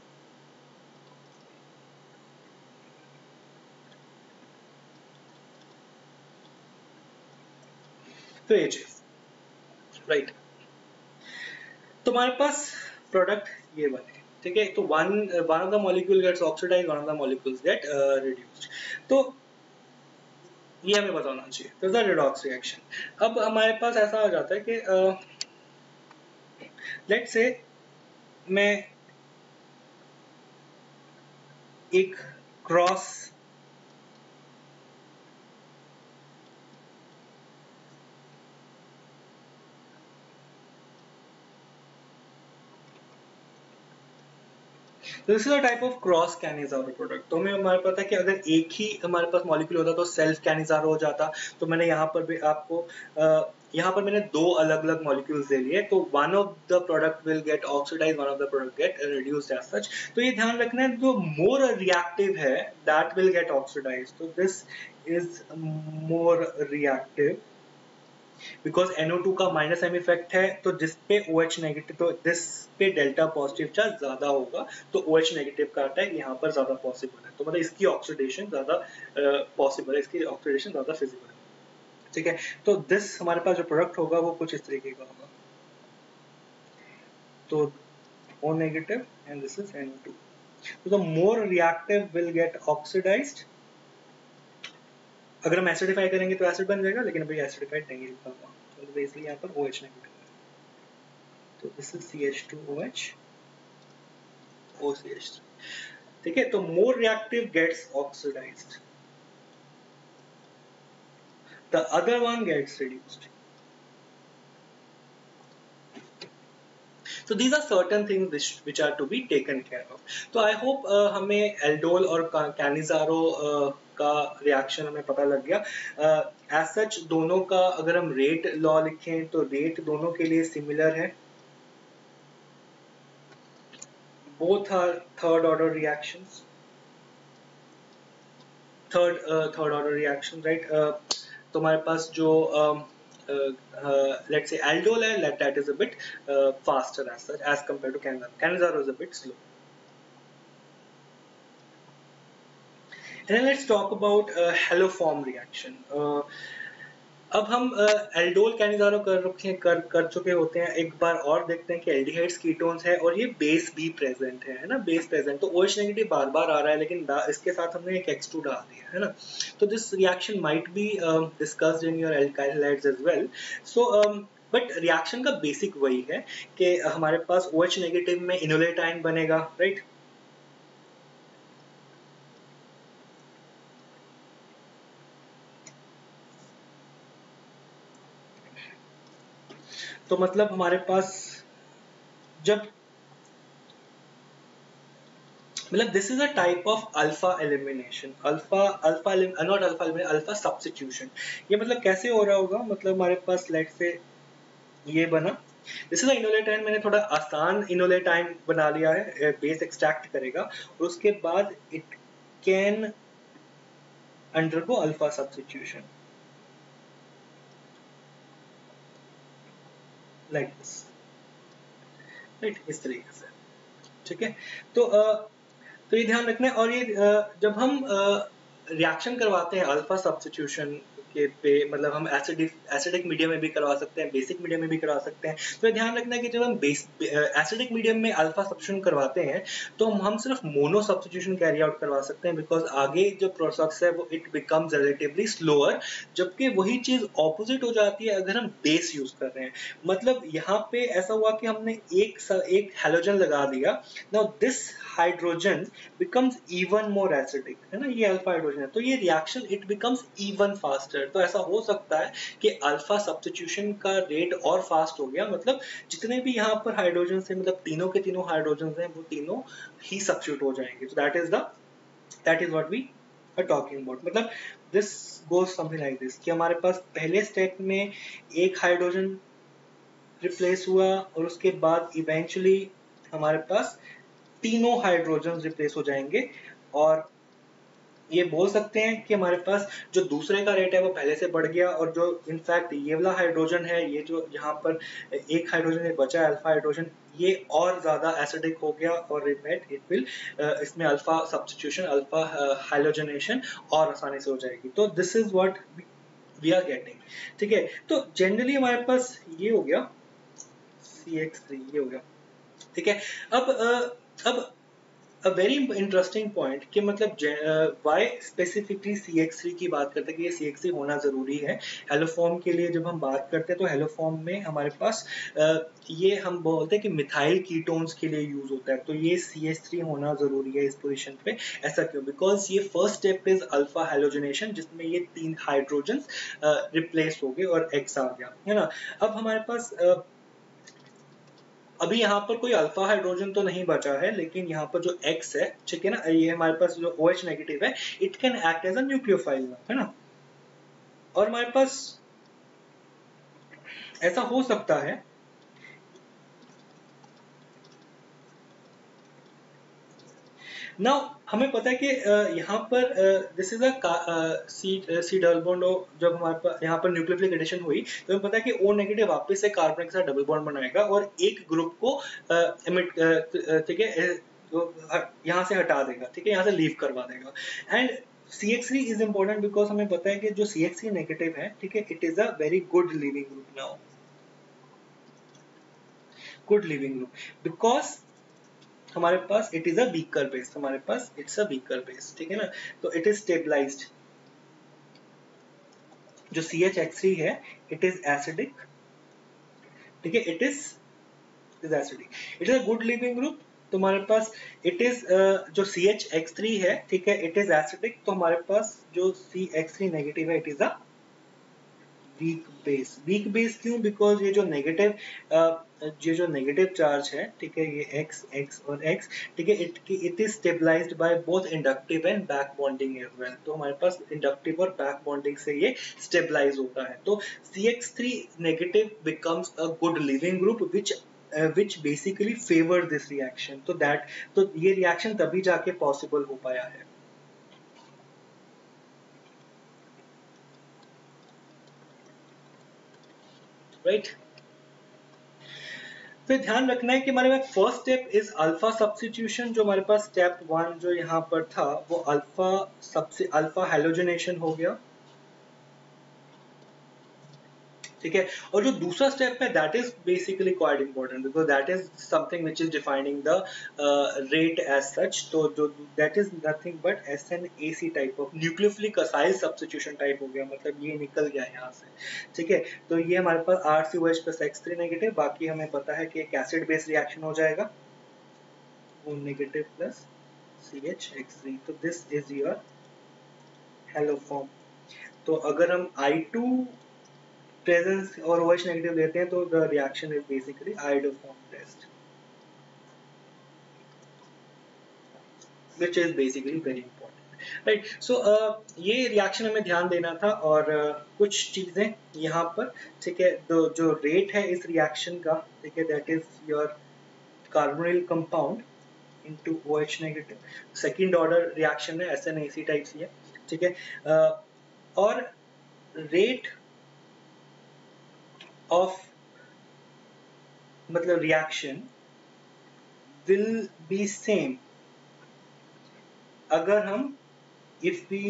तो ये चीज राइट, तो हमारे पास प्रोडक्ट ये बने, ठीक है। तो one one of the molecule gets oxidized, one of the molecules get reduced. तो ये हमें बताना चाहिए, तो द रिडॉक्स रिएक्शन। अब हमारे पास ऐसा आ जाता है कि लेट्स से मैं एक क्रॉस तो this is a type of cross Cannizzaro product. तो हमें हमारे पता है कि अगर एक ही हमारे पास मॉलिक्यूल होता तो सेल्फ कैनिजारो हो जाता। तो मैंने यहाँ पर भी आपको uh, यहाँ पर मैंने दो अलग अलग मॉलिक्यूल्स दे लिए, तो one of the product will get oxidize, one of the product get reduced as such. तो ये ध्यान रखना है, जो मोर रिएक्टिव है दैट विल गेट ऑक्सीडाइज। तो this is more reactive because N O two का माइनस एम इफेक्ट है, तो जिस पे OH नेगेटिव, तो दिस पे डेल्टा पॉजिटिव चार्ज ज्यादा होगा, तो OH नेगेटिव का अटैक यहाँ पर ज्यादा पॉसिबल है। तो मतलब इसकी ऑक्सीडेशन ज्यादा पॉसिबल है, इसकी ऑक्सीडेशन ज्यादा फिजिबल है। ठीक है, तो दिस हमारे पास जो प्रोडक्ट होगा वो कुछ इस तरीके का होगा। तो O negative and this is N O two. तो the more reactive will get oxidized. अगर हम एसिडिफाई करेंगे तो एसिड बन जाएगा, लेकिन अभी एसिडिफाइड नहीं लिखा हुआ, तो इसलिए यहाँ पर OH नेगेटिव है। तो this is C H two O H O C H three. ठीक है, तो more reactive gets oxidized, the other one gets reduced. So these are certain things which which are to be taken care of. तो I hope uh, हमें एल्डोल और कैनिजारो uh, का रिएक्शन हमें पता लग गया। एज uh, सच दोनों का अगर हम रेट लॉ लिखें तो रेट दोनों के लिए सिमिलर है। Both are third order reactions, third third order reaction, right. तो हमारे पास जो um, Uh, uh, let's say aldol है, that is a bit uh, faster as such as compared to canizaro. Canizaro is a bit slow. And then let's talk about uh, haloform reaction. Uh, अब हम एल्डोल कैनिजारो कर रखे कर कर चुके होते हैं, एक बार और देखते हैं कि एल्डिहाइड्स कीटोन्स है और ये बेस भी प्रेजेंट है, है ना, बेस प्रेजेंट। तो OH नेगेटिव बार बार आ रहा है, लेकिन इसके साथ हमने एक एक्स टू डाल दिया है ना। तो this reaction might be discussed in your alkyl halides as well. So but reaction का बेसिक वही है कि हमारे पास OH नेगेटिव में इनोलेट आयन बनेगा, राइट। तो मतलब हमारे पास जब मतलब this is a type of alpha elimination, alpha alpha not alpha elimination, alpha substitution. ये मतलब कैसे हो रहा होगा, मतलब हमारे पास लेट से ये बना, दिस इज इनोलेट आयन, मैंने थोड़ा आसान इनोलेट आयन बना लिया है, बेस एक्सट्रैक्ट करेगा और उसके बाद it can undergo alpha substitution like this, right, इस तरीके से। ठीक है, तो आ, तो ये ध्यान रखना है। और ये जब हम रिएक्शन करवाते हैं अल्फा सब्स्टिट्यूशन के पे, मतलब हम एसिडिक एसिडिक मीडियम में भी करवा सकते हैं, बेसिक मीडियम में भी करवा सकते हैं। तो ये ध्यान रखना है कि जब हम बेस एसिडिक मीडियम में अल्फा सब्स्टिट्यूशन करवाते हैं तो हम सिर्फ मोनो सब्स्टिट्यूशन कैरी आउट करवा सकते हैं, बिकॉज आगे जो प्रोसेस है वो इट बिकम्स रिलेटिवली स्लोअर, जबकि वही चीज ऑपोजिट हो जाती है अगर हम बेस यूज कर रहे हैं। मतलब यहाँ पे ऐसा हुआ कि हमने एक एक हैलोजन लगा दिया, now this hydrogen becomes even more acidic, है ना, ये अल्फा हाइड्रोजन है, तो ये reaction it becomes even faster. तो ऐसा हो सकता है कि अल्फा सब्स्टिट्यूशन का रेट और फास्ट हो गया, मतलब जितने भी यहाँ पर हाइड्रोजन से, मतलब तीनों के तीनों हाइड्रोजन हैं वो तीनों ही सब्स्टिट्यूट हो जाएंगे। तो that is the that is what we are talking about. मतलब this goes something like this कि हमारे पास पहले स्टेप में एक हाइड्रोजन रिप्लेस हुआ और उसके बाद इवेंचुअली हमारे पास तीनों हाइड्रोजन रिप्लेस हो जाएंगे, और ये बोल सकते हैं कि हमारे पास जो दूसरे का रेट है वो पहले से बढ़ गया, और जो इनफैक्ट ये वाला हाइड्रोजन है, ये जो यहाँ पर एक हाइड्रोजन एक बचा है अल्फा हाइड्रोजन, ये और ज्यादा एसिडिक हो गया और इट इट विल इसमें अल्फा सब्स्टिट्यूशन, अल्फा हाइलोजनेशन और आसानी से हो जाएगी। तो this is what we are getting. ठीक है, तो जनरली हमारे पास ये हो गया सी एक्स थ्री, ये हो गया। ठीक है, अब uh, अब a very interesting point कि मतलब why specifically C X three की बात करते हैं कि ये C X थ्री होना जरूरी है हेलोफॉर्म के लिए। जब हम बात करते हैं तो हेलोफॉर्म में हमारे पास ये हम बोलते हैं कि मिथाइल कीटोन्स के लिए यूज होता है, तो ये C H थ्री होना जरूरी है इस पोजीशन पे। ऐसा क्यों? बिकॉज ये first step is alpha halogenation, जिसमें ये तीन हाइड्रोजन रिप्लेस हो गए और एक्स आ गया, है ना। अब हमारे पास अभी यहाँ पर कोई अल्फा हाइड्रोजन तो नहीं बचा है, लेकिन यहाँ पर जो X है, ठीक है ना, ये हमारे पास जो OH नेगेटिव है, it can act as a nucleophile, है ना। और हमारे पास ऐसा हो सकता है ना, हमें पता है कि यहाँ पर this is a C C double bond, जब हमारे पास यहाँ पर न्यूक्लियोफिलिक एडिशन हुई तो हमें पता है कि O नेगेटिव वापस से कार्बन के साथ डबल बॉन्ड बनाएगा और एक ग्रुप को एमिट, ठीक है, यहाँ से हटा देगा, ठीक है, यहाँ से लीव करवा देगा। And C H three is important because हमें पता है कि जो C H थ्री नेगेटिव है, ठीक है, it is a very good leaving group now, good leaving group because हमारे पास it is a weaker base, हमारे पास इट्स अ वीकर बेस, ठीक है ना। तो इट इज स्टेबलाइज्ड। जो C H X थ्री है इट इज एसिडिक, ठीक है, it is is acidic, it is a good leaving group. तो हमारे पास इट इज uh, जो C H X थ्री है, ठीक है, इट इज एसिडिक, तो हमारे पास जो C X थ्री नेगेटिव है it is a weak base. Weak base क्यों? बिकॉज ये जो नेगेटिव ये जो नेगेटिव चार्ज है, ठीक है, ये X X और X, ठीक है, it it is stabilised by both inductive and back bonding as well. तो हमारे पास इंडक्टिव और बैक बॉन्डिंग से ये स्टेबलाइज होता है। तो C X three negative becomes a good leaving group which which basically favour this reaction. तो दैट तो ये रिएक्शन तभी जाके पॉसिबल हो पाया है। Right right? तो ध्यान रखना है कि हमारे पास first step is alpha substitution. जो हमारे पास स्टेप वन जो यहाँ पर था वो अल्फा सबसे अल्फा हैलोजनेशन हो गया, ठीक है। और जो दूसरा स्टेप है that is basically quite important because that is something which is defining the rate as such. तो जो that is nothing but S N A C type of nucleophilic acyl substitution type हो गया, मतलब ये निकल गया यहाँ से, ठीक है। तो ये हमारे पास R C O H plus X three negative, बाकी हमें पता है कि एक एसिड बेस रिएक्शन हो जाएगा, O negative plus C H X three. तो this is your haloform. तो अगर हम I टू प्रेजेंस और OH नेगेटिव लेते हैं तो the reaction is basically iodoform test, which is basically very important, right? So uh, ये रिएक्शन हमें ध्यान देना था। और uh, कुछ चीजें यहाँ पर, ठीक है, तो जो रेट है इस रिएक्शन का, ठीक है, that is your carbonyl compound into OH negative, second order reaction है, S N A C type C है, ठीक है। uh, और रेट ऑफ मतलब रिएक्शन विल बी सेम अगर हम if we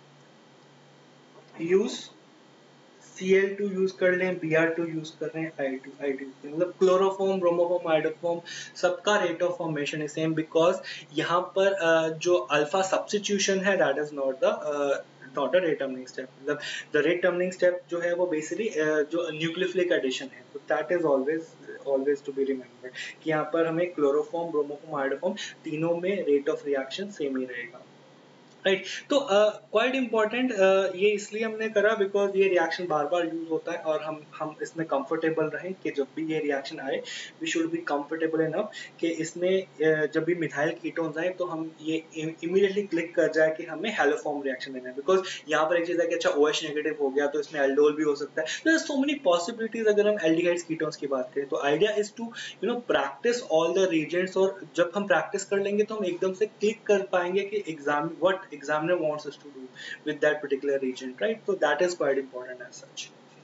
use C L two use कर लें, बी आर टू यूज कर रहे हैं, आई टू आई टू, मतलब क्लोरोफॉर्म, ब्रोमोफॉर्म, आइडोफॉर्म, सबका rate of formation is same because यहाँ पर uh, जो अल्फा सब्स्टिट्यूशन है that is not the not a rate determining step. मतलब द रेट टर्मिंग स्टेप जो है वो बेसिकली uh, जो न्यूक्लियोफिलिक एडिशन है, तो that is always always to be remembered कि यहाँ पर हमें क्लोरोफॉर्म, ब्रोमोफॉर्म, आइडोफॉर्म तीनों में रेट ऑफ रिएक्शन सेम ही रहेगा, राइट right. तो क्वाइट uh, इम्पॉर्टेंट uh, ये इसलिए हमने करा बिकॉज ये रिएक्शन बार बार यूज होता है और हम हम इसमें कंफर्टेबल रहें कि जब भी ये रिएक्शन आए we should be comfortable enough कि इसमें uh, जब भी मिथाइल कीटोन्स आए तो हम ये इमीडिएटली क्लिक कर जाए कि हमें हेलोफॉर्म रिएक्शन देना है। बिकॉज यहाँ पर एक चीज है कि अच्छा OH नेगेटिव हो गया तो इसमें एल्डोल भी हो सकता है। तो सो मेनी पॉसिबिलिटीज अगर हम एल्डिहाइड्स कीटोन्स की बात करें। तो idea is to you know practice all the reagents, और जब हम प्रैक्टिस कर लेंगे तो हम एकदम से क्लिक कर पाएंगे कि exam what examiner wants us to do with that particular reagent, right? So that is quite important as such.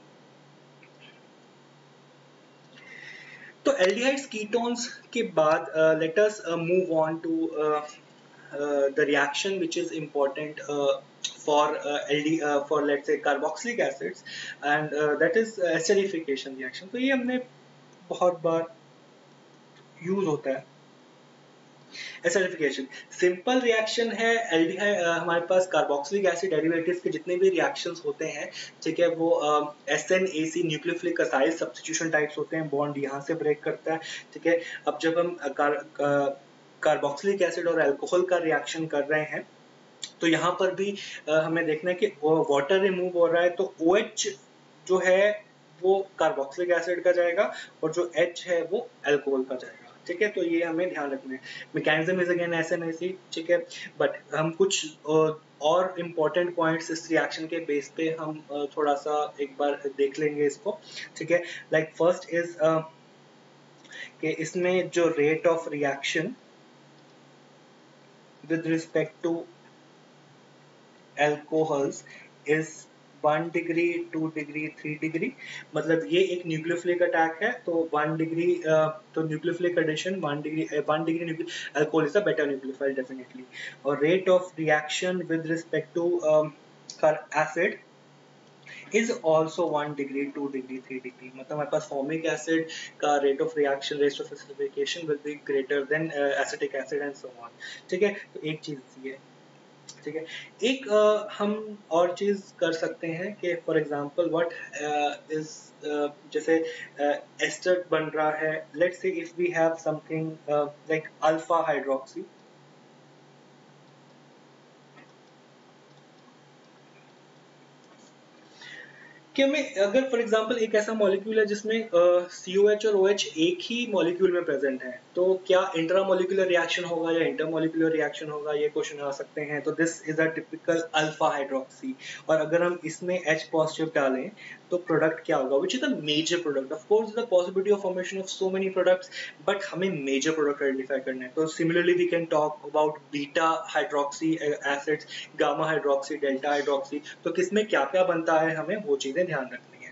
तो aldehydes ketones के बाद uh, let us uh, move on to uh, uh, the reaction which is important uh, for uh, L D uh, for let's say carboxylic acids, and uh, that is uh, esterification reaction. तो ये हमने बहुत बार यूज होता है। एसिडिफिकेशन सिंपल रिएक्शन है, एल्डिहाइड हमारे पास कार्बोक्सिलिक एसिड डेरिवेटिव्स के जितने भी रिएक्शंस होते हैं, ठीक है, वो S N A C nucleophilic acyl substitution types होते हैं, बॉन्ड यहाँ से ब्रेक करता है, ठीक है। अब जब हम कार्बोक्सिलिक एसिड और अल्कोहल का रिएक्शन कर रहे हैं तो यहाँ पर भी uh, हमें देखना है कि वाटर रिमूव हो रहा है, तो OH जो है वो कार्बोक्सिलिक एसिड का जाएगा और जो H है वो अल्कोहल का जाएगा। ठीक है, तो ये हमें ध्यान रखना है। Mechanism is again S N A C, ठीक है, बट हम कुछ और इम्पोर्टेंट पॉइंट्स इस रिएक्शन के बेस पे हम थोड़ा सा एक बार देख लेंगे इसको। ठीक है, लाइक फर्स्ट इज कि इसमें जो rate of reaction with respect to alcohols is one degree, two degree, three degree. मतलब ये एक न्यूक्लियोफिलिक अटैक है, तो वन डिग्री तो nucleophilic addition one degree one degree alcohol is a better nucleophile definitely. और rate of reaction with respect to acid is also one degree, two degree, three degree. मतलब हमारे पास formic acid का rate of reaction, rate of acidification will be greater than uh, acetic acid and so on. ठीक है, तो एक चीज ये, ठीक है। एक uh, हम और चीज कर सकते हैं कि फॉर एग्जांपल व्हाट इज जैसे एस्टर uh, बन रहा है, let's say if we have something like alpha hydroxy, कि हमें अगर फॉर एग्जांपल एक ऐसा मॉलिक्यूल है जिसमें सी ओ एच और ओ एच एक ही मॉलिक्यूल में प्रेजेंट है, तो क्या इंट्रा मॉलिक्यूलर रिएक्शन होगा या इंटर मॉलिक्यूलर रिएक्शन होगा, ये क्वेश्चन आ सकते हैं। तो this is a typical alpha hydroxy. और अगर हम इसमें H पॉजिटिव डालें तो प्रोडक्ट क्या होगा, which is the major product. Of course the possibility of formation of so many products, but हमें मेजर प्रोडक्ट आइडेंटिफाई करना है। तो similarly we can talk about beta hydroxy acids, gamma hydroxy, delta hydroxy. तो किसमें क्या क्या बनता है, हमें वो चीजें ध्यान रखनी है।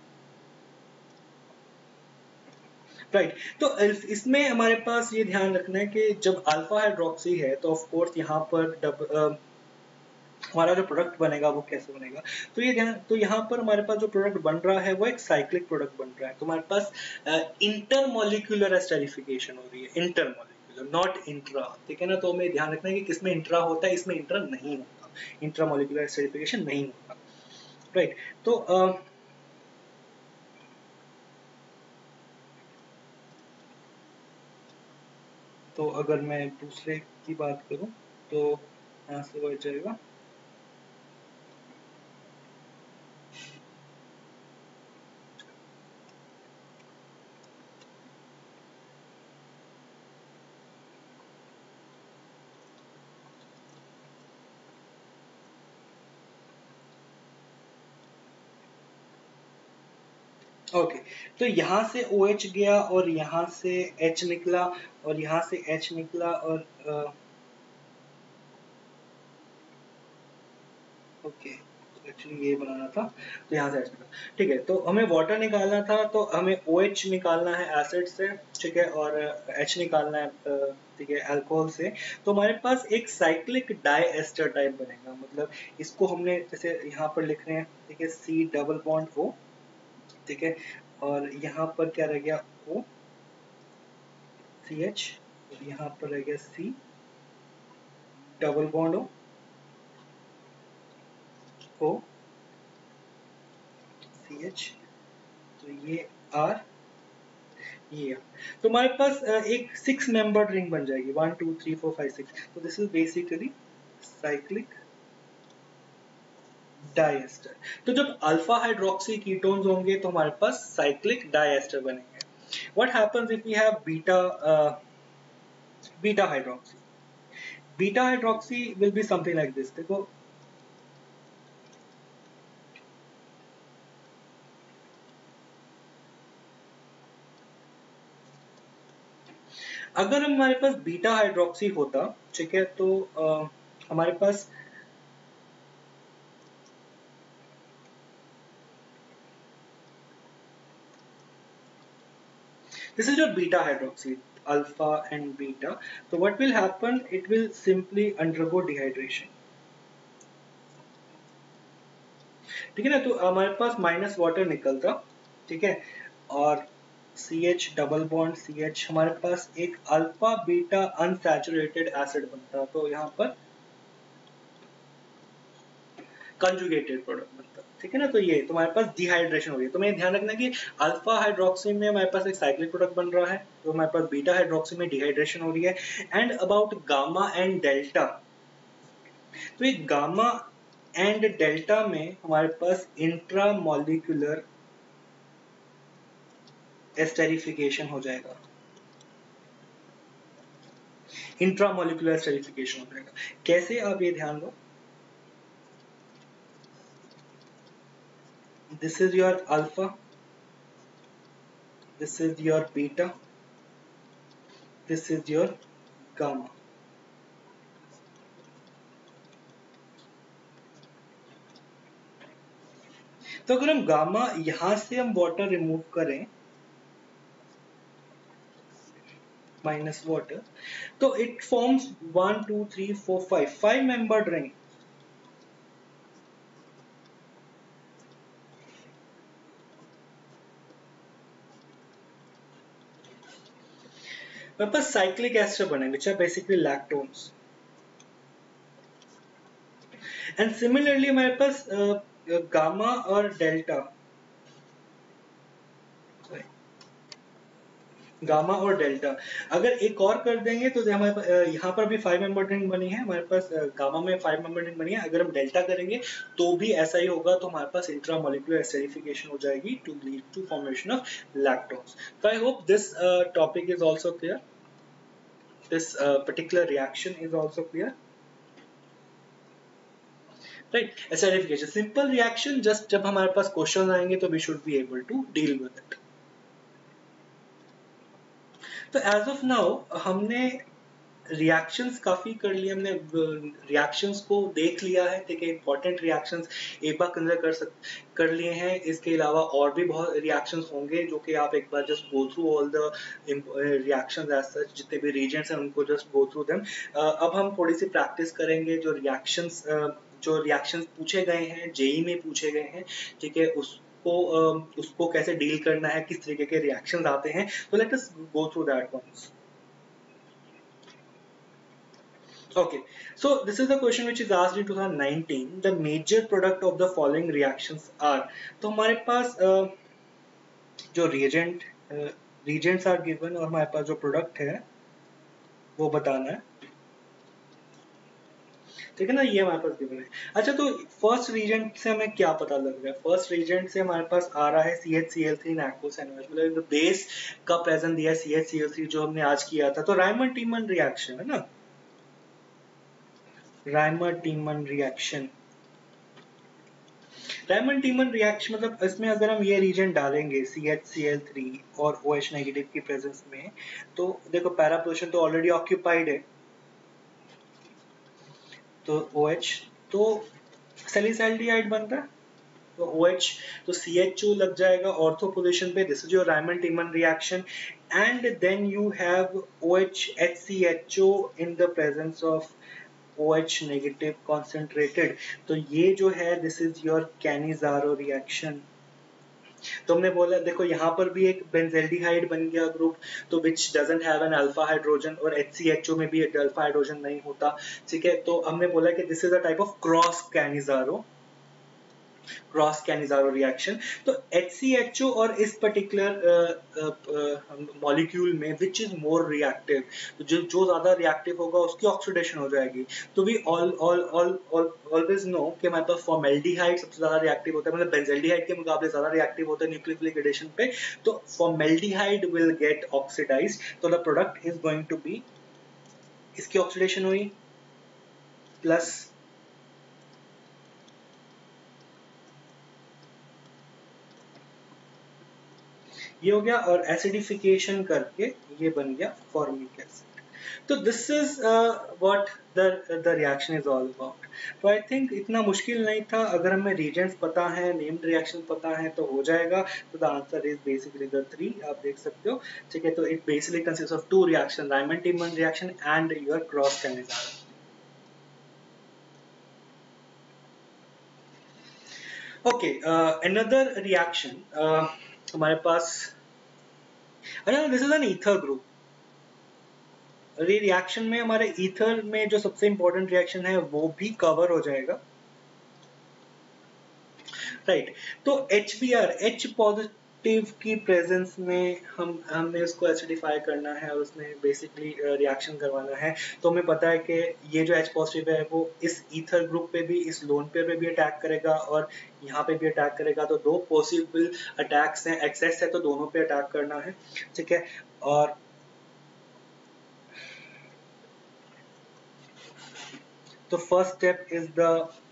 Right right. तो इसमें हमारे पास ये ध्यान रखना है कि जब अल्फा हाइड्रोक्सी है तो ऑफ कोर्स यहाँ पर डब, आ, हमारा जो प्रोडक्ट बनेगा वो कैसे बनेगा। तो ये ध्यान, तो यहाँ पर हमारे पास जो प्रोडक्ट बन रहा है वो एक साइक्लिक प्रोडक्ट बन रहा है। तो हमारे पास इंटरमॉलिक्यूलर एस्टेरिफिकेशन हो रही है, इंटरमॉलिक्यूलर नॉट इंट्रा। ठीक है ना, तो हमें ध्यान रखना है कि किसमें इंट्रा होता है, इसमें इंट्रा नहीं होता, इंट्रामॉलिक्यूलर एस्टेरिफिकेशन नहीं होता। Right right. तो uh, तो अगर मैं दूसरे की बात करूं तो यहाँ से बढ़ जाएगा। Okay okay. तो यहाँ से OH गया और यहाँ से H निकला और यहाँ से H निकला और ओके एक्चुअली ये बनाना था, तो यहाँ से H निकला। ठीक है, तो हमें वाटर निकालना था, तो हमें OH निकालना है एसिड से, ठीक है, और H निकालना है, ठीक है, अल्कोहल से। तो हमारे पास एक साइक्लिक डाई एस्टर टाइप बनेगा। मतलब इसको हमने जैसे यहाँ पर लिख रहे हैं, ठीक है, C डबल बॉन्ड O, ठीक है, और यहाँ पर क्या रह गया O सी एच, यहाँ पर रह गया C double bond O O C H, तो ये R ये R। तो हमारे पास एक सिक्स मेंबर्ड रिंग बन जाएगी, one two three four five six. तो this is basically cyclic diester. तो जब अल्फा हाइड्रोक्सी कीटोन्स होंगे तो हमारे पास साइक्लिक डाइएस्टर बनेंगे। What happens if we have beta uh, beta hydroxy? Beta hydroxy will be something like this. देखो अगर हमारे पास बीटा हाइड्रोक्सी होता, ठीक है, तो आ, हमारे पास this is your beta hydroxy, alpha and beta. So what will happen, it will simply undergo dehydration। ठीक है ना, तो हमारे पास माइनस वाटर निकलता, ठीक है, और C H double bond C H, हमारे पास एक अल्फा बीटा अनसैचुरेटेड एसिड बनता। तो यहाँ पर कंजुगेटेड प्रोडक्ट बनता, ठीक है ना। तो ये तुम्हारे पास डिहाइड्रेशन हो रही है। तो मैं ध्यान रखना कि अल्फा हाइड्रोक्सी में हमारे पास एक साइक्लिक प्रोडक्ट बन रहा है, तो हमारे पास बीटा हाइड्रोक्सी में डिहाइड्रेशन हो रही है। And about gamma and delta, तो ये गामा एंड डेल्टा में हमारे पास इंट्रामॉलिक्यूलर एस्टेरिफिकेशन हो जाएगा, इंट्रामोलिकुलर एस्टेरिफिकेशन हो जाएगा। कैसे, आप ये ध्यान दो, this is your alpha, this is your beta, this is your gamma. तो अगर हम गामा यहां से हम वाटर रिमूव करें, माइनस वाटर, तो it forms one two three four five five membered ring. मेरे पास साइक्लिक एस्टर बने which are basically lactones, and similarly हमारे पास गामा और डेल्टा, गामा और डेल्टा अगर एक और कर देंगे तो हमारे पास यहाँ पर भी फाइव मेंबर रिंग बनी है, हमारे पास गामा में फाइव मेंबर रिंग बनी है। अगर हम डेल्टा करेंगे तो भी ऐसा ही होगा, तो हमारे पास इंट्रामोलिकुलर एस्टेरिफिकेशन हो जाएगी to lead to formation of lactones. तो I hope this topic is also clear, this particular reaction is also clear, right. Esterification simple reaction, just जब हमारे पास क्वेश्चन आएंगे तो we should be able to deal with it. तो एज ऑफ नाउ हमने रिएक्शंस काफी कर लिए, हमने रिएक्शंस को देख लिया है, ठीक है, इंपॉर्टेंट रिएक्शंस एक बार कंसिडर कर सक कर लिए हैं। इसके अलावा और भी बहुत रिएक्शंस होंगे जो कि आप एक बार just go through all the reactions as such, जितने भी रीजेंट्स हैं उनको जस्ट गो थ्रू देम। अब हम थोड़ी सी प्रैक्टिस करेंगे जो रिएक्शंस जो रिएक्शंस पूछे गए हैं, जेई में पूछे गए हैं, ठीक है, उस को uh, उसको कैसे डील करना है, किस तरीके के रिएक्शंस आते हैं। तो let us go through that once. Okay, so this is the question which is asked in twenty nineteen. The major product of the following reactions are. तो हमारे पास uh, जो reagent uh, reagents are given और हमारे पास जो product है वो बताना है, ठीक है ना, ये हमारे पास गिवन है। अच्छा, तो फर्स्ट रीजेंट से हमें क्या पता लग रहा है? फर्स्ट रीजेंट से हमारे पास आ रहा है C H C L three नाइट्रोसैनोज, मतलब बेस का प्रेजेंट दिया है C H C L three जो हमने आज किया था। तो रायमंड टीमन रिएक्शन है ना, Reimer Tiemann reaction, Reimer Tiemann reaction मतलब इसमें अगर हम ये रीजन डालेंगे C H C L three और ओ एच नेगेटिव की प्रेजेंस में, तो देखो पैरा पोजीशन तो ऑलरेडी ऑक्यूपाइड है, तो OH तो सैलिसाइल्डिहाइड बनता है, तो OH तो C H O लग जाएगा ऑर्थो पोजीशन पे। This is your Reimer Tiemann reaction, and then you have OH H C H O in the presence of OH negative concentrated. तो ये जो है this is your Cannizzaro reaction. तो हमने बोला देखो यहाँ पर भी एक बेंजेल्डिहाइड बन गया ग्रुप, तो which doesn't have an alpha hydrogen, और H C H O में भी एक अल्फा हाइड्रोजन नहीं होता, ठीक है। तो हमने बोला कि this is a type of cross Cannizzaro, cross Cannizzaro reaction. तो H C H O और इस पर्टिकुलर मॉलिक्यूल में विच इज मोर रिएक्टिव, तो जो जो ज्यादा रिएक्टिव होगा उसकी ऑक्सीडेशन हो जाएगी। तो we all all all always know कि हमारे पास फॉर्मेल्डिहाइड सबसे ज्यादा रिएक्टिव होता है, मतलब बेंजेल्डिहाइड के मुकाबले ज्यादा रिएक्टिव होता है न्यूक्लियोफिलिक एडिशन पे। तो फॉर्मेल्डिहाइड विल गेट ऑक्सीडाइज्ड, तो the product is going to be, इसकी ऑक्सीडेशन हुई प्लस ये हो गया, और एसिडिफिकेशन करके ये बन गया फॉर्मिक एसिड। तो this is what the the reaction is all about. तो आई थिंक इतना मुश्किल नहीं था, अगर हमें रीजेंट्स पता है, नेम्ड रिएक्शन पता है तो हो जाएगा। तो the answer is basically the three, आप देख सकते हो, ठीक है। तो it basically consist of two reaction, Reimer Tiemann reaction and your cross Cannizzaro. Okay, another reaction हमारे पास, अच्छा this is an ether group. Reaction में हमारे ईथर में जो सबसे इंपॉर्टेंट रिएक्शन है वो भी कवर हो जाएगा, राइट right. तो H B r H active की प्रेजेंस में हम हमने उसको एसिडिफाई करना है और उसमें बेसिकली रिएक्शन करवाना है। तो हमें पता है कि ये जो H पॉजिटिव है वो इस ईथर ग्रुप पे भी, इस लोन पेयर पे भी अटैक करेगा और यहाँ पे भी अटैक करेगा। तो दो पॉसिबल अटैक्स हैं, एक्सेस है तो दोनों पे अटैक करना है, ठीक है। और तो फर्स्ट स्टेप इज द,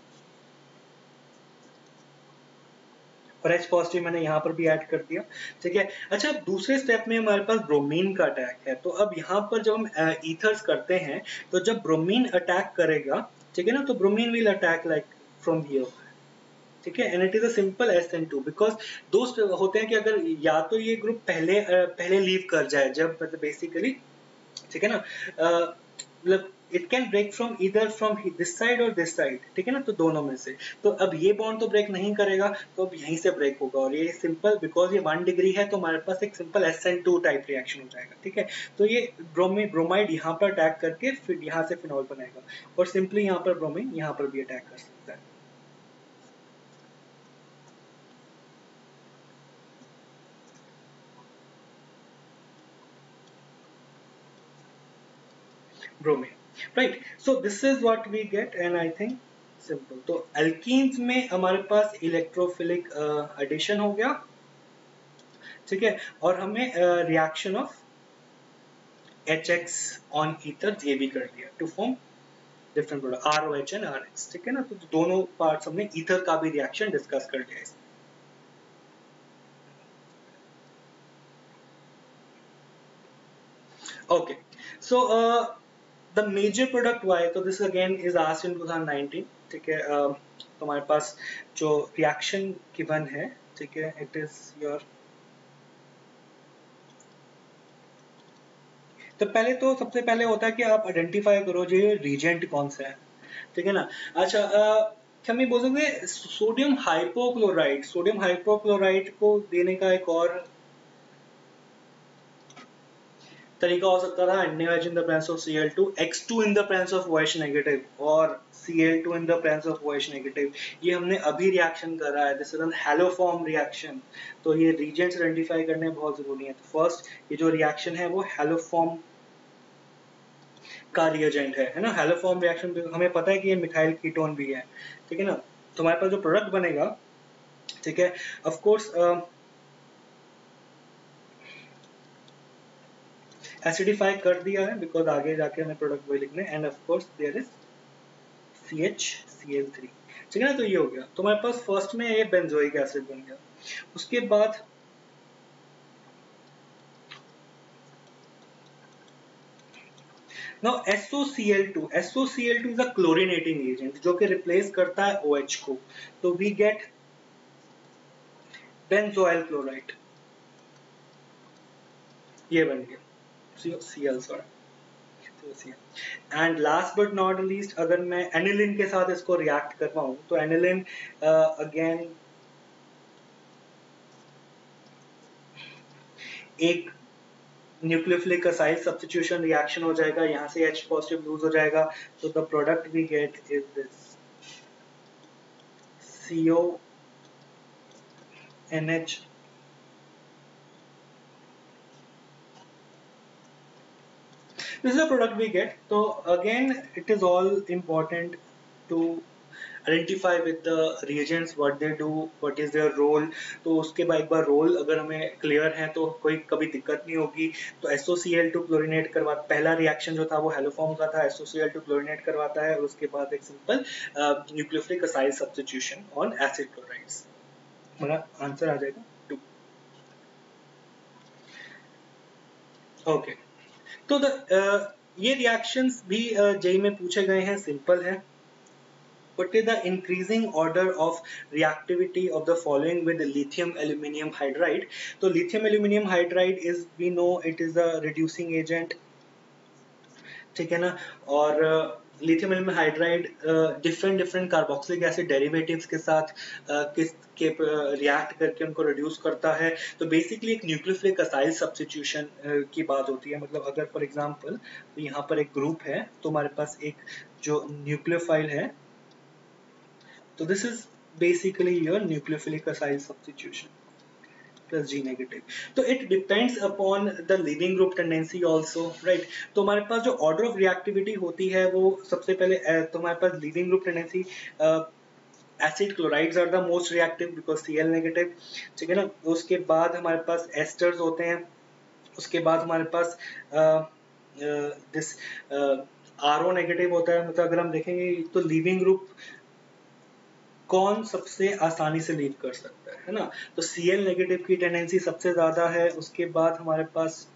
और H पॉजिटिव मैंने यहाँ पर भी ऐड कर दिया, ठीक है। अच्छा, दूसरे स्टेप में हमारे पास ब्रोमीन का अटैक है। तो अब यहाँ पर जब हम ईथर्स करते हैं तो जब ब्रोमीन अटैक करेगा, ठीक है ना, तो bromine will attack like from here, ठीक है। And it is a simple S N two, because दोस्त होते हैं कि अगर या तो ये ग्रुप पहले पहले लीव कर जाए जब मतलब बेसिकली, ठीक है ना, मतलब इट कैन ब्रेक फ्रॉम इधर फ्रॉम दिस साइड और दिस साइड, ठीक है ना, तो दोनों में से। तो अब ये बॉन्ड तो ब्रेक नहीं करेगा, तो अब यहीं से ब्रेक होगा और ये सिंपल, बिकॉज ये वन डिग्री है तो हमारे पास एक simple S N two type reaction हो जाएगा, ठीक है। तो ये ब्रोमी ब्रोमाइड यहाँ पर अटैक करके फिर यहाँ से फिनॉल बनाएगा और सिंपली यहाँ पर ब्रोमीन यहाँ पर भी अटैक कर सकता है। bromine, right? So this is what we get and I think simple. तो alkenes में हमारे पास इलेक्ट्रोफिलिक एडिशन हो गया, ठीक है, और हमें reaction of H X on ether ये भी कर दिया to form different product R O H and R X, ठीक है ना। तो दोनों पार्ट्स हमने ईथर का भी रिएक्शन डिस्कस कर लिया इसमें। Okay, so uh, the major product Y, तो this again is asked in twenty nineteen, ठीक है। uh, तो हमारे पास जो रिएक्शन गिवन है, ठीक है, इट इज योर, तो पहले तो सबसे पहले होता है कि आप आइडेंटिफाई करो जो ये रीजेंट कौन सा है, ठीक है ना। अच्छा, uh, क्या मैं बोल सकते सोडियम हाइपोक्लोराइड, सोडियम हाइपोक्लोराइड को देने का एक और तरीका हो सकता था NaOH in the presence of C L two, X two in the presence of OH negative और C L two in the presence of OH negative। ये हमने अभी रिएक्शन करा है, this is an haloform reaction. तो ये रीजेंट्स आइडेंटिफाई करने बहुत जरूरी है। तो फर्स्ट ये जो रिएक्शन है वो हेलोफॉर्म का रिएजेंट है, है ना। हेलोफॉर्म रिएक्शन हमें पता है कि ये मिथाइल कीटोन भी है, ठीक है ना। तो हमारे पास जो प्रोडक्ट बनेगा, ठीक है, ऑफ कोर्स एसिडिफाई कर दिया है बिकॉज आगे जाके हमें प्रोडक्ट वही लिखने, and of course there is C H C L three, ठीक है ना। तो ये हो गया। तो हमारे पास फर्स्ट में ये बेंजोइक एसिड बन गया। उसके बाद now S O C L two, S O C L two is a chlorinating agent जो कि रिप्लेस करता है OH को। तो वी गेट बेंजोइल क्लोराइड, ये बन गया Cl sorry. And last but not least, अगर मैं एनिलिन के साथ इसको रिएक्ट करवाऊं तो एनिलिन अगेन uh, एक न्यूक्लियोफिलिक असाइल सब्स्टिट्यूशन रिएक्शन हो जाएगा, यहां से H पॉजिटिव लूज हो जाएगा। तो the product we get is this C O N H this is the product we get. So again it is all important to identify with the reagents, what they do, what is their role। तो उसके बाद एक बार रोल अगर हमें क्लियर है तो कोई कभी दिक्कत नहीं होगी। तो S O C L two chlorinate करवा, पहला रिएक्शन जो था वो हेलोफॉर्म का था, S O C L two chlorinate करवाता है और उसके बाद एक simple nucleophilic acyl substitution on acid chlorides. हमारा आंसर आ जाएगा टू। ओके, तो द uh, ये रिएक्शंस भी जेई uh, में पूछे गए हैं, सिंपल है। What is the increasing order of reactivity of the following with lithium aluminium hydride? तो lithium aluminium hydride is, we know it is a reducing agent, ठीक है ना। और lithium aluminium hydride different different carboxylic acid derivatives के साथ uh, किस के रिएक्ट करके उनको रिड्यूस करता है। तो बेसिकली एक न्यूक्लियोफिलिक असाइल सब्स्टिट्यूशन uh, की बात होती है। मतलब अगर फॉर एग्जांपल यहाँ पर एक ग्रुप है तो हमारे पास एक जो न्यूक्लियोफाइल है, तो this is basically your nucleophilic acyl substitution. Plus G negative. तो it depends upon the leaving group tendency also, right. तो हमारे पास जो ऑर्डर ऑफ रिएक्टिविटी होती है वो सबसे पहले uh, तो हमारे पास leaving group tendency acid chlorides are the most reactive because C L negative, ठीक है ना। उसके बाद हमारे पास एस्टर्स होते हैं, उसके बाद हमारे पास दिस आर ओ नेगेटिव होता है। मतलब अगर हम देखेंगे तो लीविंग ग्रुप कौन सबसे आसानी से लीव कर सकता है, है ना। तो सी एल नेगेटिव की टेंडेंसी सबसे ज्यादा है। उसके बाद हमारे पास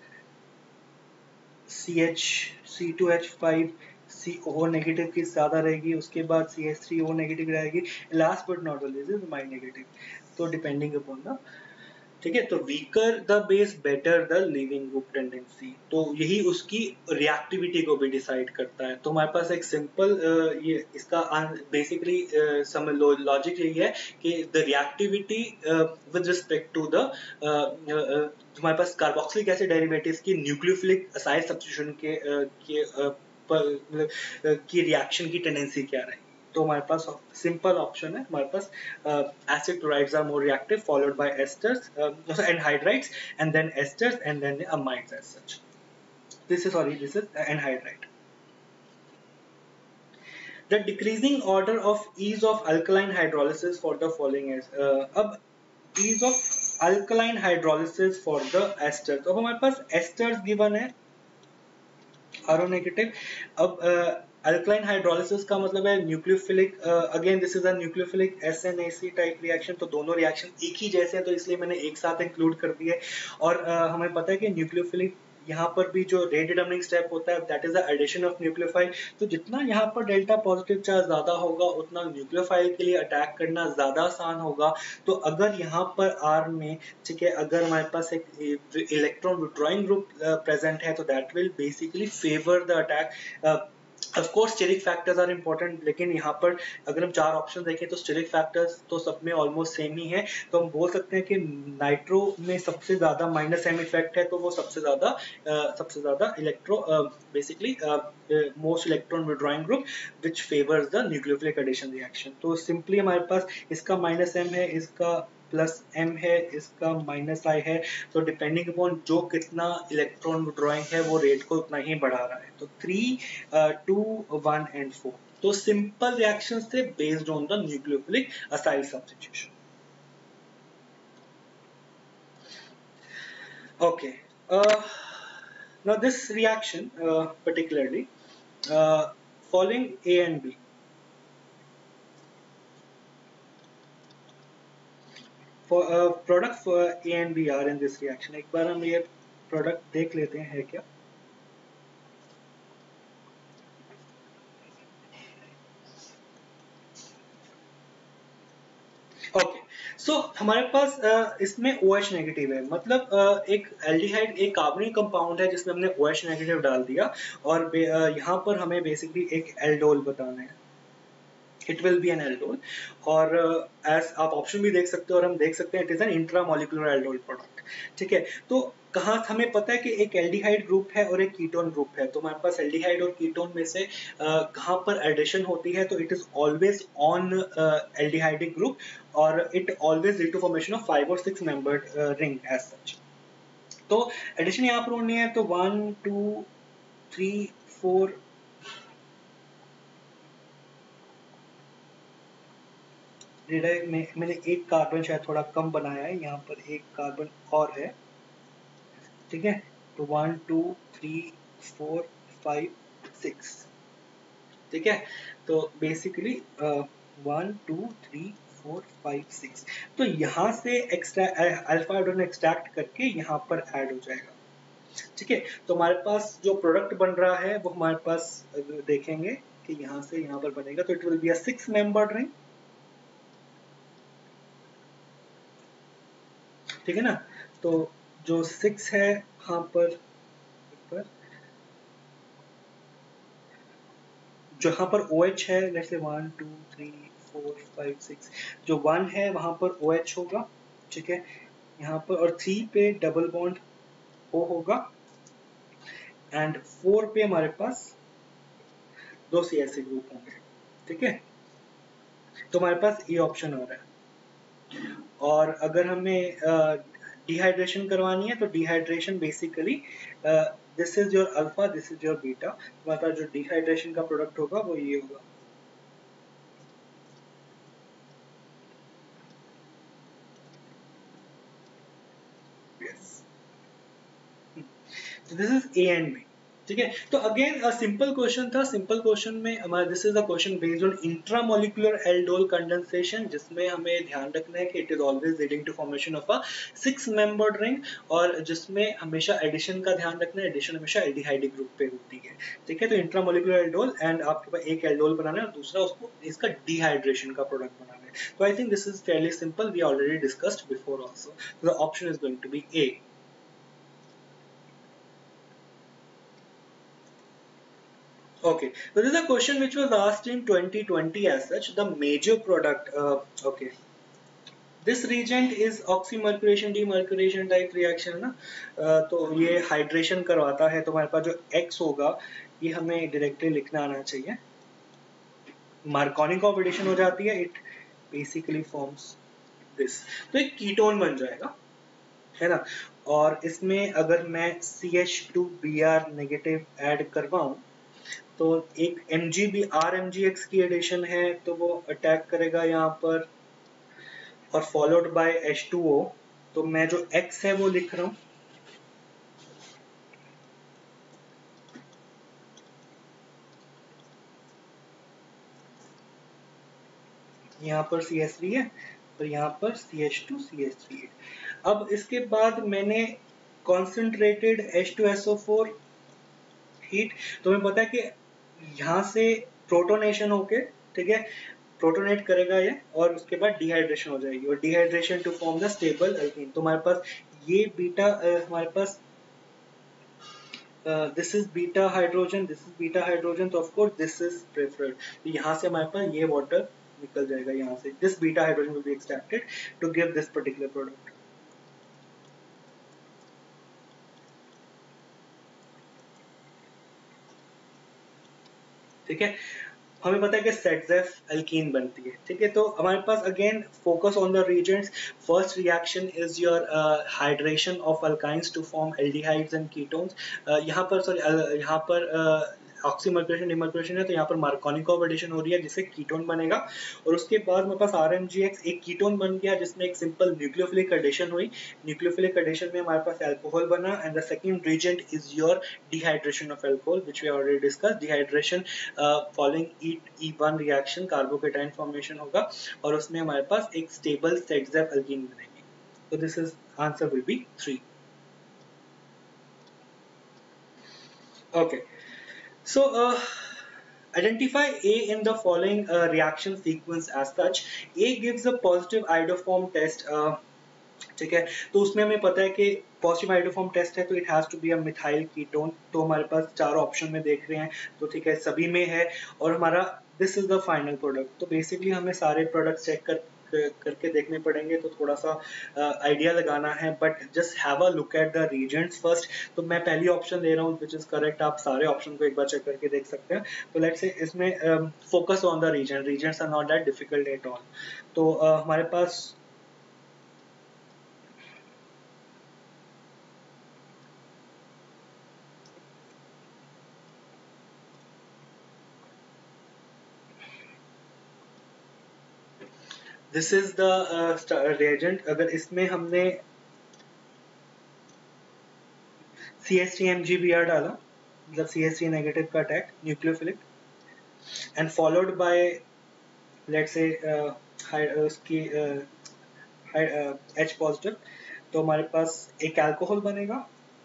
C H C two H five C O negative की ज्यादा रहेगी। उसके बाद C H three O negative रहेगी। Last but not the least is my negative. तो डिपेंडिंग अपॉन द, ठीक है। तो weaker the base better the leaving group tendency, तो यही उसकी रिएक्टिविटी को भी डिसाइड करता है। तो हमारे पास एक सिंपल ये इसका बेसिकली समझ लो लॉजिक यही है कि the reactivity with respect to the हमारे पास कार्बोक्सिलिक एसिड डेरिवेटिव्स की न्यूक्लियोफिलिक असाइड सब्स्टिट्यूशन के uh, के uh, पर, uh, की रिएक्शन की टेंडेंसी क्या रहेगी। तो हमारे पास सिंपल ऑप्शन है, हमारे पास acid chlorides are more reactive followed by esters anhydrides and then esters and then amides as such. This is sorry this is anhydride. The decreasing order of ease of alkaline hydrolysis for the following is uh, अब ease of alkaline hydrolysis for the esters। अब हमारे पास esters given है आर ओ नेगेटिव। अब अल्कलाइन uh, हाइड्रोलिसिस का मतलब है nucleophilic, again this is a nucleophilic S N A C type reaction. तो दोनों रिएक्शन एक ही जैसे हैं तो इसलिए मैंने एक साथ इंक्लूड कर दिए। और uh, हमें पता है कि न्यूक्लियोफिलिक यहाँ पर भी जो रेट डिटरमिनिंग स्टेप होता है that is the addition of nucleophile. तो जितना यहाँ पर डेल्टा पॉजिटिव चार्ज ज्यादा होगा उतना न्यूक्लियोफाइल के लिए अटैक करना ज्यादा आसान होगा। तो अगर यहाँ पर आर में, ठीक है, अगर हमारे पास एक इलेक्ट्रॉन विड्रॉइंग ग्रुप प्रेजेंट है तो that will basically favour the attack. Of course steric factors are important, लेकिन यहाँ पर अगर हम चार ऑप्शन देखें तो स्टेरिक फैक्टर्स तो सब में ऑलमोस्ट सेम ही है। तो हम बोल सकते हैं कि नाइट्रो में सबसे ज्यादा माइनस एम इफेक्ट है, तो वो सबसे ज्यादा uh, सबसे ज्यादा electro basically most electron withdrawing group which favours the nucleophilic addition reaction. तो सिंपली हमारे पास इसका माइनस एम है, इसका प्लस एम है, इसका माइनस आई है। तो डिपेंडिंग अपॉन जो कितना इलेक्ट्रॉन विड्रॉइंग है वो रेट को उतना ही बढ़ा रहा है। तो three two one and four तो सिंपल रिएक्शन से based on the nucleophilic acyl substitution. Okay, now this reaction uh, particularly uh, following A and B for uh, product for A and B are in this reaction। एक बार हम ये प्रोडक्ट देख लेते हैं है क्या। ओके, सो हमारे पास uh, इसमें OH नेगेटिव है। मतलब uh, एक एल्डिहाइड एक कार्बोनिक कंपाउंड है जिसमें हमने OH नेगेटिव डाल दिया और uh, यहाँ पर हमें बेसिकली एक एल्डोल बताना है। It will be an aldol. और एज uh, आप ऑप्शन भी देख सकते हो और हम देख सकते हैं it is an intramolecular aldol product, ठीक है। तो कहाँ हमें पता है कि एक एल्डिहाइड ग्रुप है और एक कीटोन ग्रुप है। तो हमारे पास एल्डिहाइड और कीटोन में से uh, कहाँ पर एडिशन होती है तो it is always on aldehydic group और it always lead to formation of five और six membered ring as such. तो एडिशन यहाँ पर होनी है तो वन टू थ्री फोर में मैंने एक कार्बन शायद थोड़ा कम बनाया है, यहाँ पर एक कार्बन और है, ठीक है। तो one two three four five six, ठीक है। तो basically one two three four five six तो यहाँ से एक्स्ट्रा अल्फा हाइड्रोजन एक्सट्रैक्ट करके यहाँ पर ऐड हो जाएगा, ठीक है। तो हमारे पास जो प्रोडक्ट बन रहा है वो हमारे पास देखेंगे कि यहाँ से यहाँ पर बनेगा तो it will be a six membered ring, ठीक है ना। तो जो सिक्स है वहां पर, पर जहां पर OH है जैसे one two three four five six, जो वन है वहां पर OH होगा, ठीक है। यहाँ पर और थ्री पे डबल बॉन्ड O होगा एंड फोर पे हमारे पास दो सी एस ग्रुप होंगे, ठीक है। तो हमारे पास ये ऑप्शन आ रहा है। और अगर हमें डिहाइड्रेशन करवानी है तो dehydration basically this is your alpha, this is your beta, तुम्हारे पास जो डिहाइड्रेशन का प्रोडक्ट होगा वो ये होगा। This is A and B, ठीक है। तो अगेन सिंपल क्वेश्चन था, सिंपल क्वेश्चन में हमारा this is a question based on intramolecular aldol condensation, जिसमें हमें ध्यान रखना है कि it is always leading to formation of a six membered ring, और जिसमें हमेशा एडिशन का ध्यान रखना है, एडिशन हमेशा एल्डिहाइड ग्रुप पे होती है, ठीक है। तो इंट्रामोलिकुलर एल्डोल एंड आपके पास एक एल्डोल बनाना है और दूसरा उसको इसका डिहाइड्रेशन का प्रोडक्ट बनाना है। तो I think this is fairly simple, we already discussed before also. The option is going to be A. Okay, so this is a question which was asked in twenty twenty as such. The major product, uh, okay, this reagent is oxymercuration demercuration type reaction है ना, uh, तो ये हाइड्रेशन करवाता है, तो हमारे पास जो X होगा ये हमें डायरेक्टली लिखना आना चाहिए। मार्कोनिकॉफ एडिशन हो जाती है, इट बेसिकली फॉर्म्स दिस, तो एक कीटोन बन जाएगा, है ना। और इसमें अगर मैं C H two B R negative add करवाऊं तो एक M G B R M G X की एडिशन है, तो वो अटैक करेगा यहाँ पर, और followed by H two O, तो मैं जो X है वो लिख रहा हूं, यहाँ पर सी एच थ्री है और यहाँ पर C H two C H three है। अब इसके बाद मैंने concentrated H two S O four heat, तो हमें पता है कि यहाँ से प्रोटोनेशन होके, ठीक है, प्रोटोनेट करेगा ये, और उसके बाद डिहाइड्रेशन हो जाएगी, और dehydration to form the stable alkene. तो हमारे पास ये बीटा, हमारे पास this is beta hydrogen, this is beta hydrogen, तो of course this is preferred, तो यहाँ से हमारे पास ये वाटर निकल जाएगा, यहाँ से this beta hydrogen will be extracted to give this particular product, ठीक है। हमें पता है कि सेटजेफ एल्कीन बनती है, ठीक है। तो हमारे पास again focus on the reagents. First reaction is your hydration of alkynes to form aldehydes and ketones. यहाँ पर सॉरी यहाँ पर ऑक्सीमर्कुलेशन डिमर्कुलेशन है, तो यहाँ पर मार्कोनिकॉफ एडिशन हो रही है जिससे कीटोन बनेगा, और उसके बाद मेरे पास आर एम जी एक्स एक कीटोन बन गया जिसमें एक सिंपल न्यूक्लियोफिलिक एडिशन हुई। न्यूक्लियोफिलिक एडिशन में हमारे पास अल्कोहल बना, and the second reagent is your dehydration of alcohol which we already discuss. Dehydration following E one reaction carbocation formation होगा, और उसमें हमारे पास एक स्टेबल सेटजेफ एल्कीन बनेगी। तो this is answer will be three. Okay. So, uh, identify A in the following uh, reaction sequence as such. A gives a positive iodoform test. Uh, ठीक है, तो उसमें हमें पता है कि पॉजिटिव आइडोफॉर्म टेस्ट है तो it has to be a methyl ketone, तो हमारे पास चार ऑप्शन में देख रहे हैं, तो ठीक है सभी में है, और हमारा this is the final product. तो बेसिकली हमें सारे प्रोडक्ट्स चेक कर करके देखने पड़ेंगे, तो थोड़ा सा आइडिया uh, लगाना है, but just have a look at the reagents first. तो मैं पहली ऑप्शन ले रहा हूँ विच इज करेक्ट, आप सारे ऑप्शन को एक बार चेक करके देख सकते हैं। तो लेट्स से इसमें focus on the reagent, reagents are not that difficult at all. तो uh, हमारे पास दिस इज द रिएजेंट। अगर इसमें हमने C S T M G B R डाला, मतलब सी एस टी नेगेटिव का attack nucleophilic, and followed by let's say उसकी एच पॉजिटिव, तो हमारे पास एक अल्कोहल बनेगा,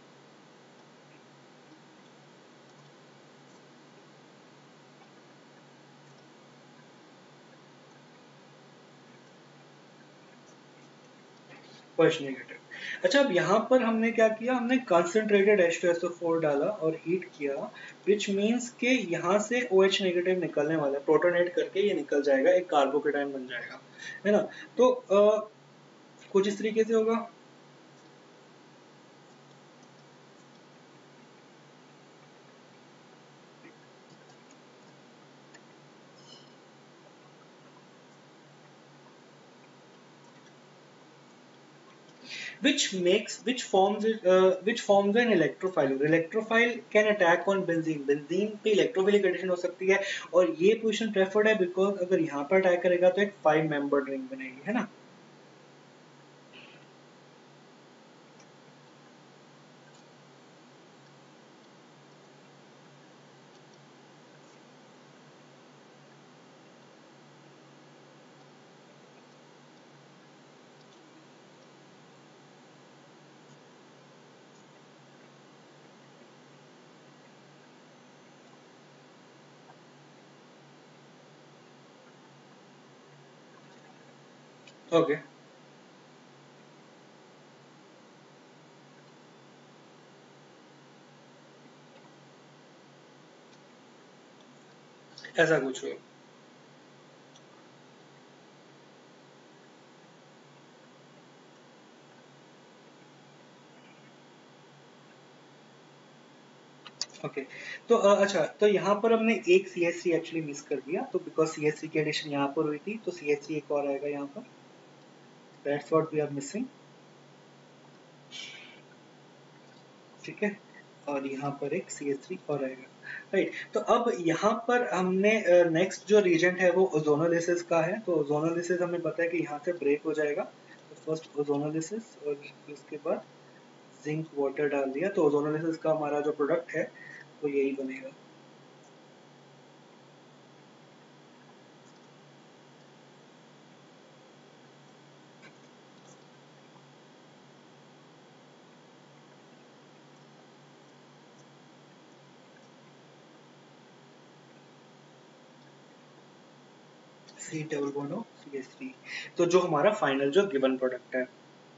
फर्स्ट नेगेटिव। अच्छा, अब यहाँ पर हमने क्या किया, हमने concentrated H two S O four डाला और हीट किया, विच मीन्स के यहाँ से OH नेगेटिव निकलने वाला है, प्रोटोनेट करके ये निकल जाएगा, एक कार्बोकेटाइन बन जाएगा, है ना। तो आ, कुछ इस तरीके से होगा। which makes which forms it, uh, which forms an electrophile. electrophile can attack on benzene. benzene पे electrophilic addition हो सकती है और ये पोजीशन प्रेफर्ड है बिकॉज अगर यहाँ पर अटैक करेगा तो एक फाइव मेंबर्ड रिंग बनेगी, है ना. Okay okay. ऐसा कुछ हो. Okay okay. तो uh, अच्छा, तो यहाँ पर हमने एक C H three actually miss कर दिया, तो बिकॉज सी एच थ्री की एडिशन यहाँ पर हुई थी तो सी एच थ्री एक और आएगा यहाँ पर. That's what we are missing. ठीक है, और यहाँ पर एक सी एच थ्री और आएगा. Right right. तो अब यहाँ पर हमने नेक्स्ट uh, जो रीजेंट है वो ओजोनोलिसिस का है. तो ओजोनोलिसिस हमें पता है कि यहाँ से ब्रेक हो जाएगा. तो फर्स्ट ओजोनोलिसिस और उसके बाद जिंक वाटर डाल दिया. तो ओजोनोलिसिस का हमारा जो प्रोडक्ट है वो यही बनेगा. C double bond of C H three. तो जो हमारा फाइनल जो गिवन प्रोडक्ट है.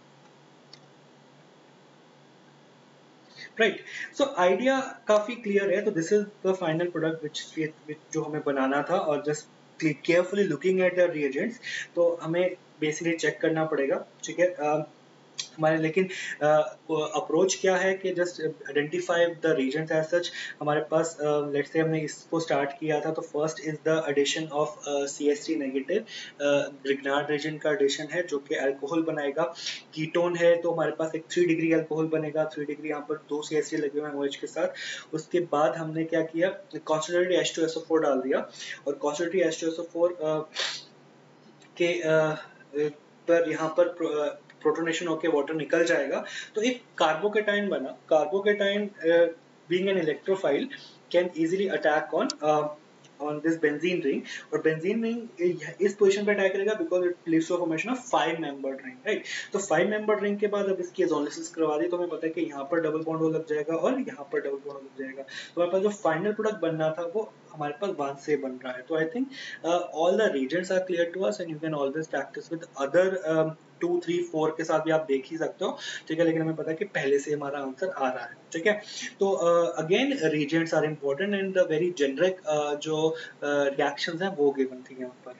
राइट, सो आइडिया काफी क्लियर है. तो this is the final product which जो हमें बनाना था. और just carefully looking at the reagents, तो हमें बेसिकली चेक करना पड़ेगा. ठीक है, uh, हमारे लेकिन अप्रोच uh, क्या है कि just identify the reagents as such. हमारे पास लेट्स uh, से हमने इसको स्टार्ट किया था. तो first is the addition of C H three negative. Grignard reagent का एडिशन है जो कि अल्कोहल बनाएगा. कीटोन है तो हमारे पास एक थ्री डिग्री अल्कोहल बनेगा. थ्री डिग्री यहाँ पर दो सी एच थ्री लगे हुए हैं OH के साथ. उसके बाद हमने क्या किया, concentrated H two S O four डाल दिया. और concentrated H two S O four के uh, पर यहाँ पर प्रोटोनेशन होकर वाटर निकल जाएगा. तो एक कार्बोकेटाइन बना. Carbocation being an electrophile can easily attack on on this benzene ring. और बेंजीन रिंग इस पोजीशन पे अटैक करेगा because it leads to formation of five membered ring. Right, तो फाइव मेंबर्ड रिंग के बाद अब इसकी ओजोनोलिसिस करवा दी तो हमें पता है कि यहाँ पर डबल बॉन्ड हो लग जाएगा और यहाँ पर डबल बॉन्ड लग जाएगा. तो हमारे पास जो फाइनल प्रोडक्ट बनना था वो हमारे पास वन से बन रहा है. तो I think all the reagents are clear to us and you can always practice with other two three four के साथ भी आप देख ही सकते हो. ठीक है, लेकिन हमें पता है कि पहले से हमारा आंसर आ रहा है. ठीक है, तो again reagents are important and the very generic जो रिएक्शंस हैं वो गिवन थी यहाँ पर.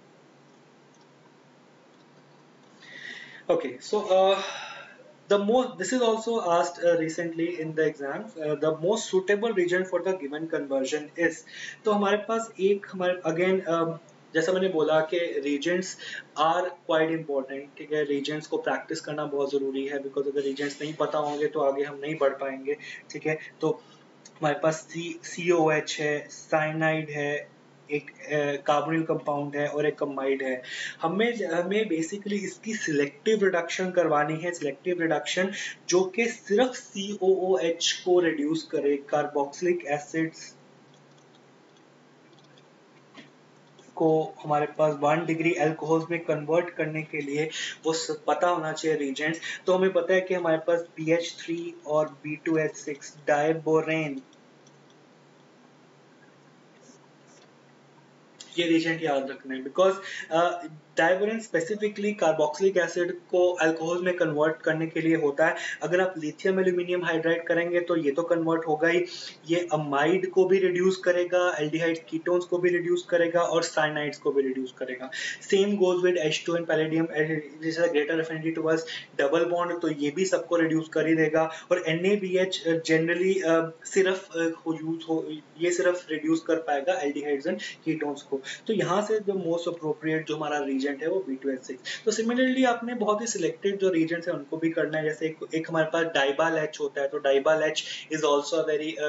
Okay, so the most this is also asked uh, recently in the exams. Uh, the most suitable region for the given conversion is. तो हमारे पास एक हमारे अगेन uh, जैसा मैंने बोला कि रीजेंट्स आर क्वाइट इम्पोर्टेंट. ठीक है, रीजेंट्स को प्रैक्टिस करना बहुत ज़रूरी है बिकॉज अगर रीजेंट्स नहीं पता होंगे तो आगे हम नहीं बढ़ पाएंगे. ठीक है, तो हमारे पास सी सी ओ एच है, साइनाइड है, एक कार्बोनिल कंपाउंड है और एक कमाइड है. हमें हमें बेसिकली इसकी सिलेक्टिव रिडक्शन करवानी है. सिलेक्टिव रिडक्शन जो कि सिर्फ सी ओ ओ एच को रिड्यूस करे. कार्बोक्सिलिक एसिड्स को हमारे पास वन डिग्री अल्कोहल में कन्वर्ट करने के लिए वो पता होना चाहिए रीजेंट्स. तो हमें पता है कि हमारे पास बी एच थ्री और B two H six diborane, ये रीजेंट याद रखना है because diborane specifically carboxylic acid को अल्कोहल में कन्वर्ट करने के लिए होता है. अगर आप लिथियम एल्यूमिनियम हाइड्राइड करेंगे तो ये तो कन्वर्ट होगा ही, ये अमाइड को भी रिड्यूस करेगा, एल्डिहाइड कीटोन्स को भी रिड्यूस करेगा और साइनाइड्स को भी रिड्यूस करेगा. Same goes with H two and palladium. This is a greater affinity towards double bond, तो ये भी सबको रिड्यूस कर ही देगा. और N A B H generally सिर्फ यूज हो, ये सिर्फ रिड्यूस कर पाएगा एल्डिहाइड्स एंड कीटोन्स को. तो यहाँ से जो मोस्ट अप्रोप्रिएट जो हमारा रीजन reagent है वो बी टू एच सिक्स। तो सिमिलरली आपने बहुत ही सिलेक्टेड जो reagents है उनको भी करना है, जैसे एक, एक हमारे पास डाइबाल एच होता है, तो DIBAL H is also a very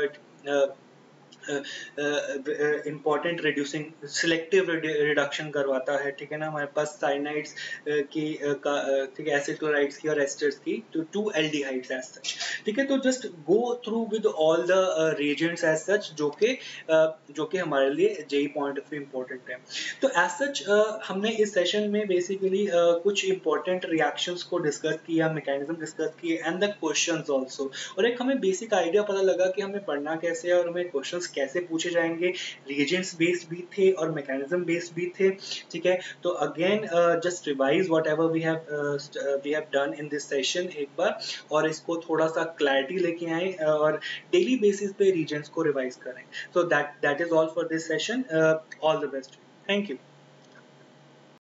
important reducing selective reduction करवाता है, ठीक है ना। हमारे पास साइनाइड्स की ठीक है, एसिड क्लोराइड्स की और एस्टर्स की, तो टू एल्डिहाइड्स एज सच, ठीक है। तो just go through with all the reagents as such जो कि जो कि हमारे लिए JEE point of view important है। तो एज सच हमने इस सेशन में बेसिकली कुछ इंपॉर्टेंट रिएक्शंस को डिस्कस किया, मैकेनिज्म डिस्कस किए एंड द क्वेश्चंस आल्सो, और एक हमें बेसिक आइडिया पता लगा कि हमें पढ़ना कैसे है और हमें क्वेश्चंस कैसे पूछे जाएंगे। रिएजेंट्स बेस्ड भी थे और मैकेनिज्म बेस्ड भी थे, ठीक है। तो again just revise whatever we have we have done in this session एक बार, और इसको थोड़ा सा क्लैरिटी लेके आए और डेली बेसिस पे रिएजेंट्स को रिवाइज करें। So that that is all for this session. All the best, thank you.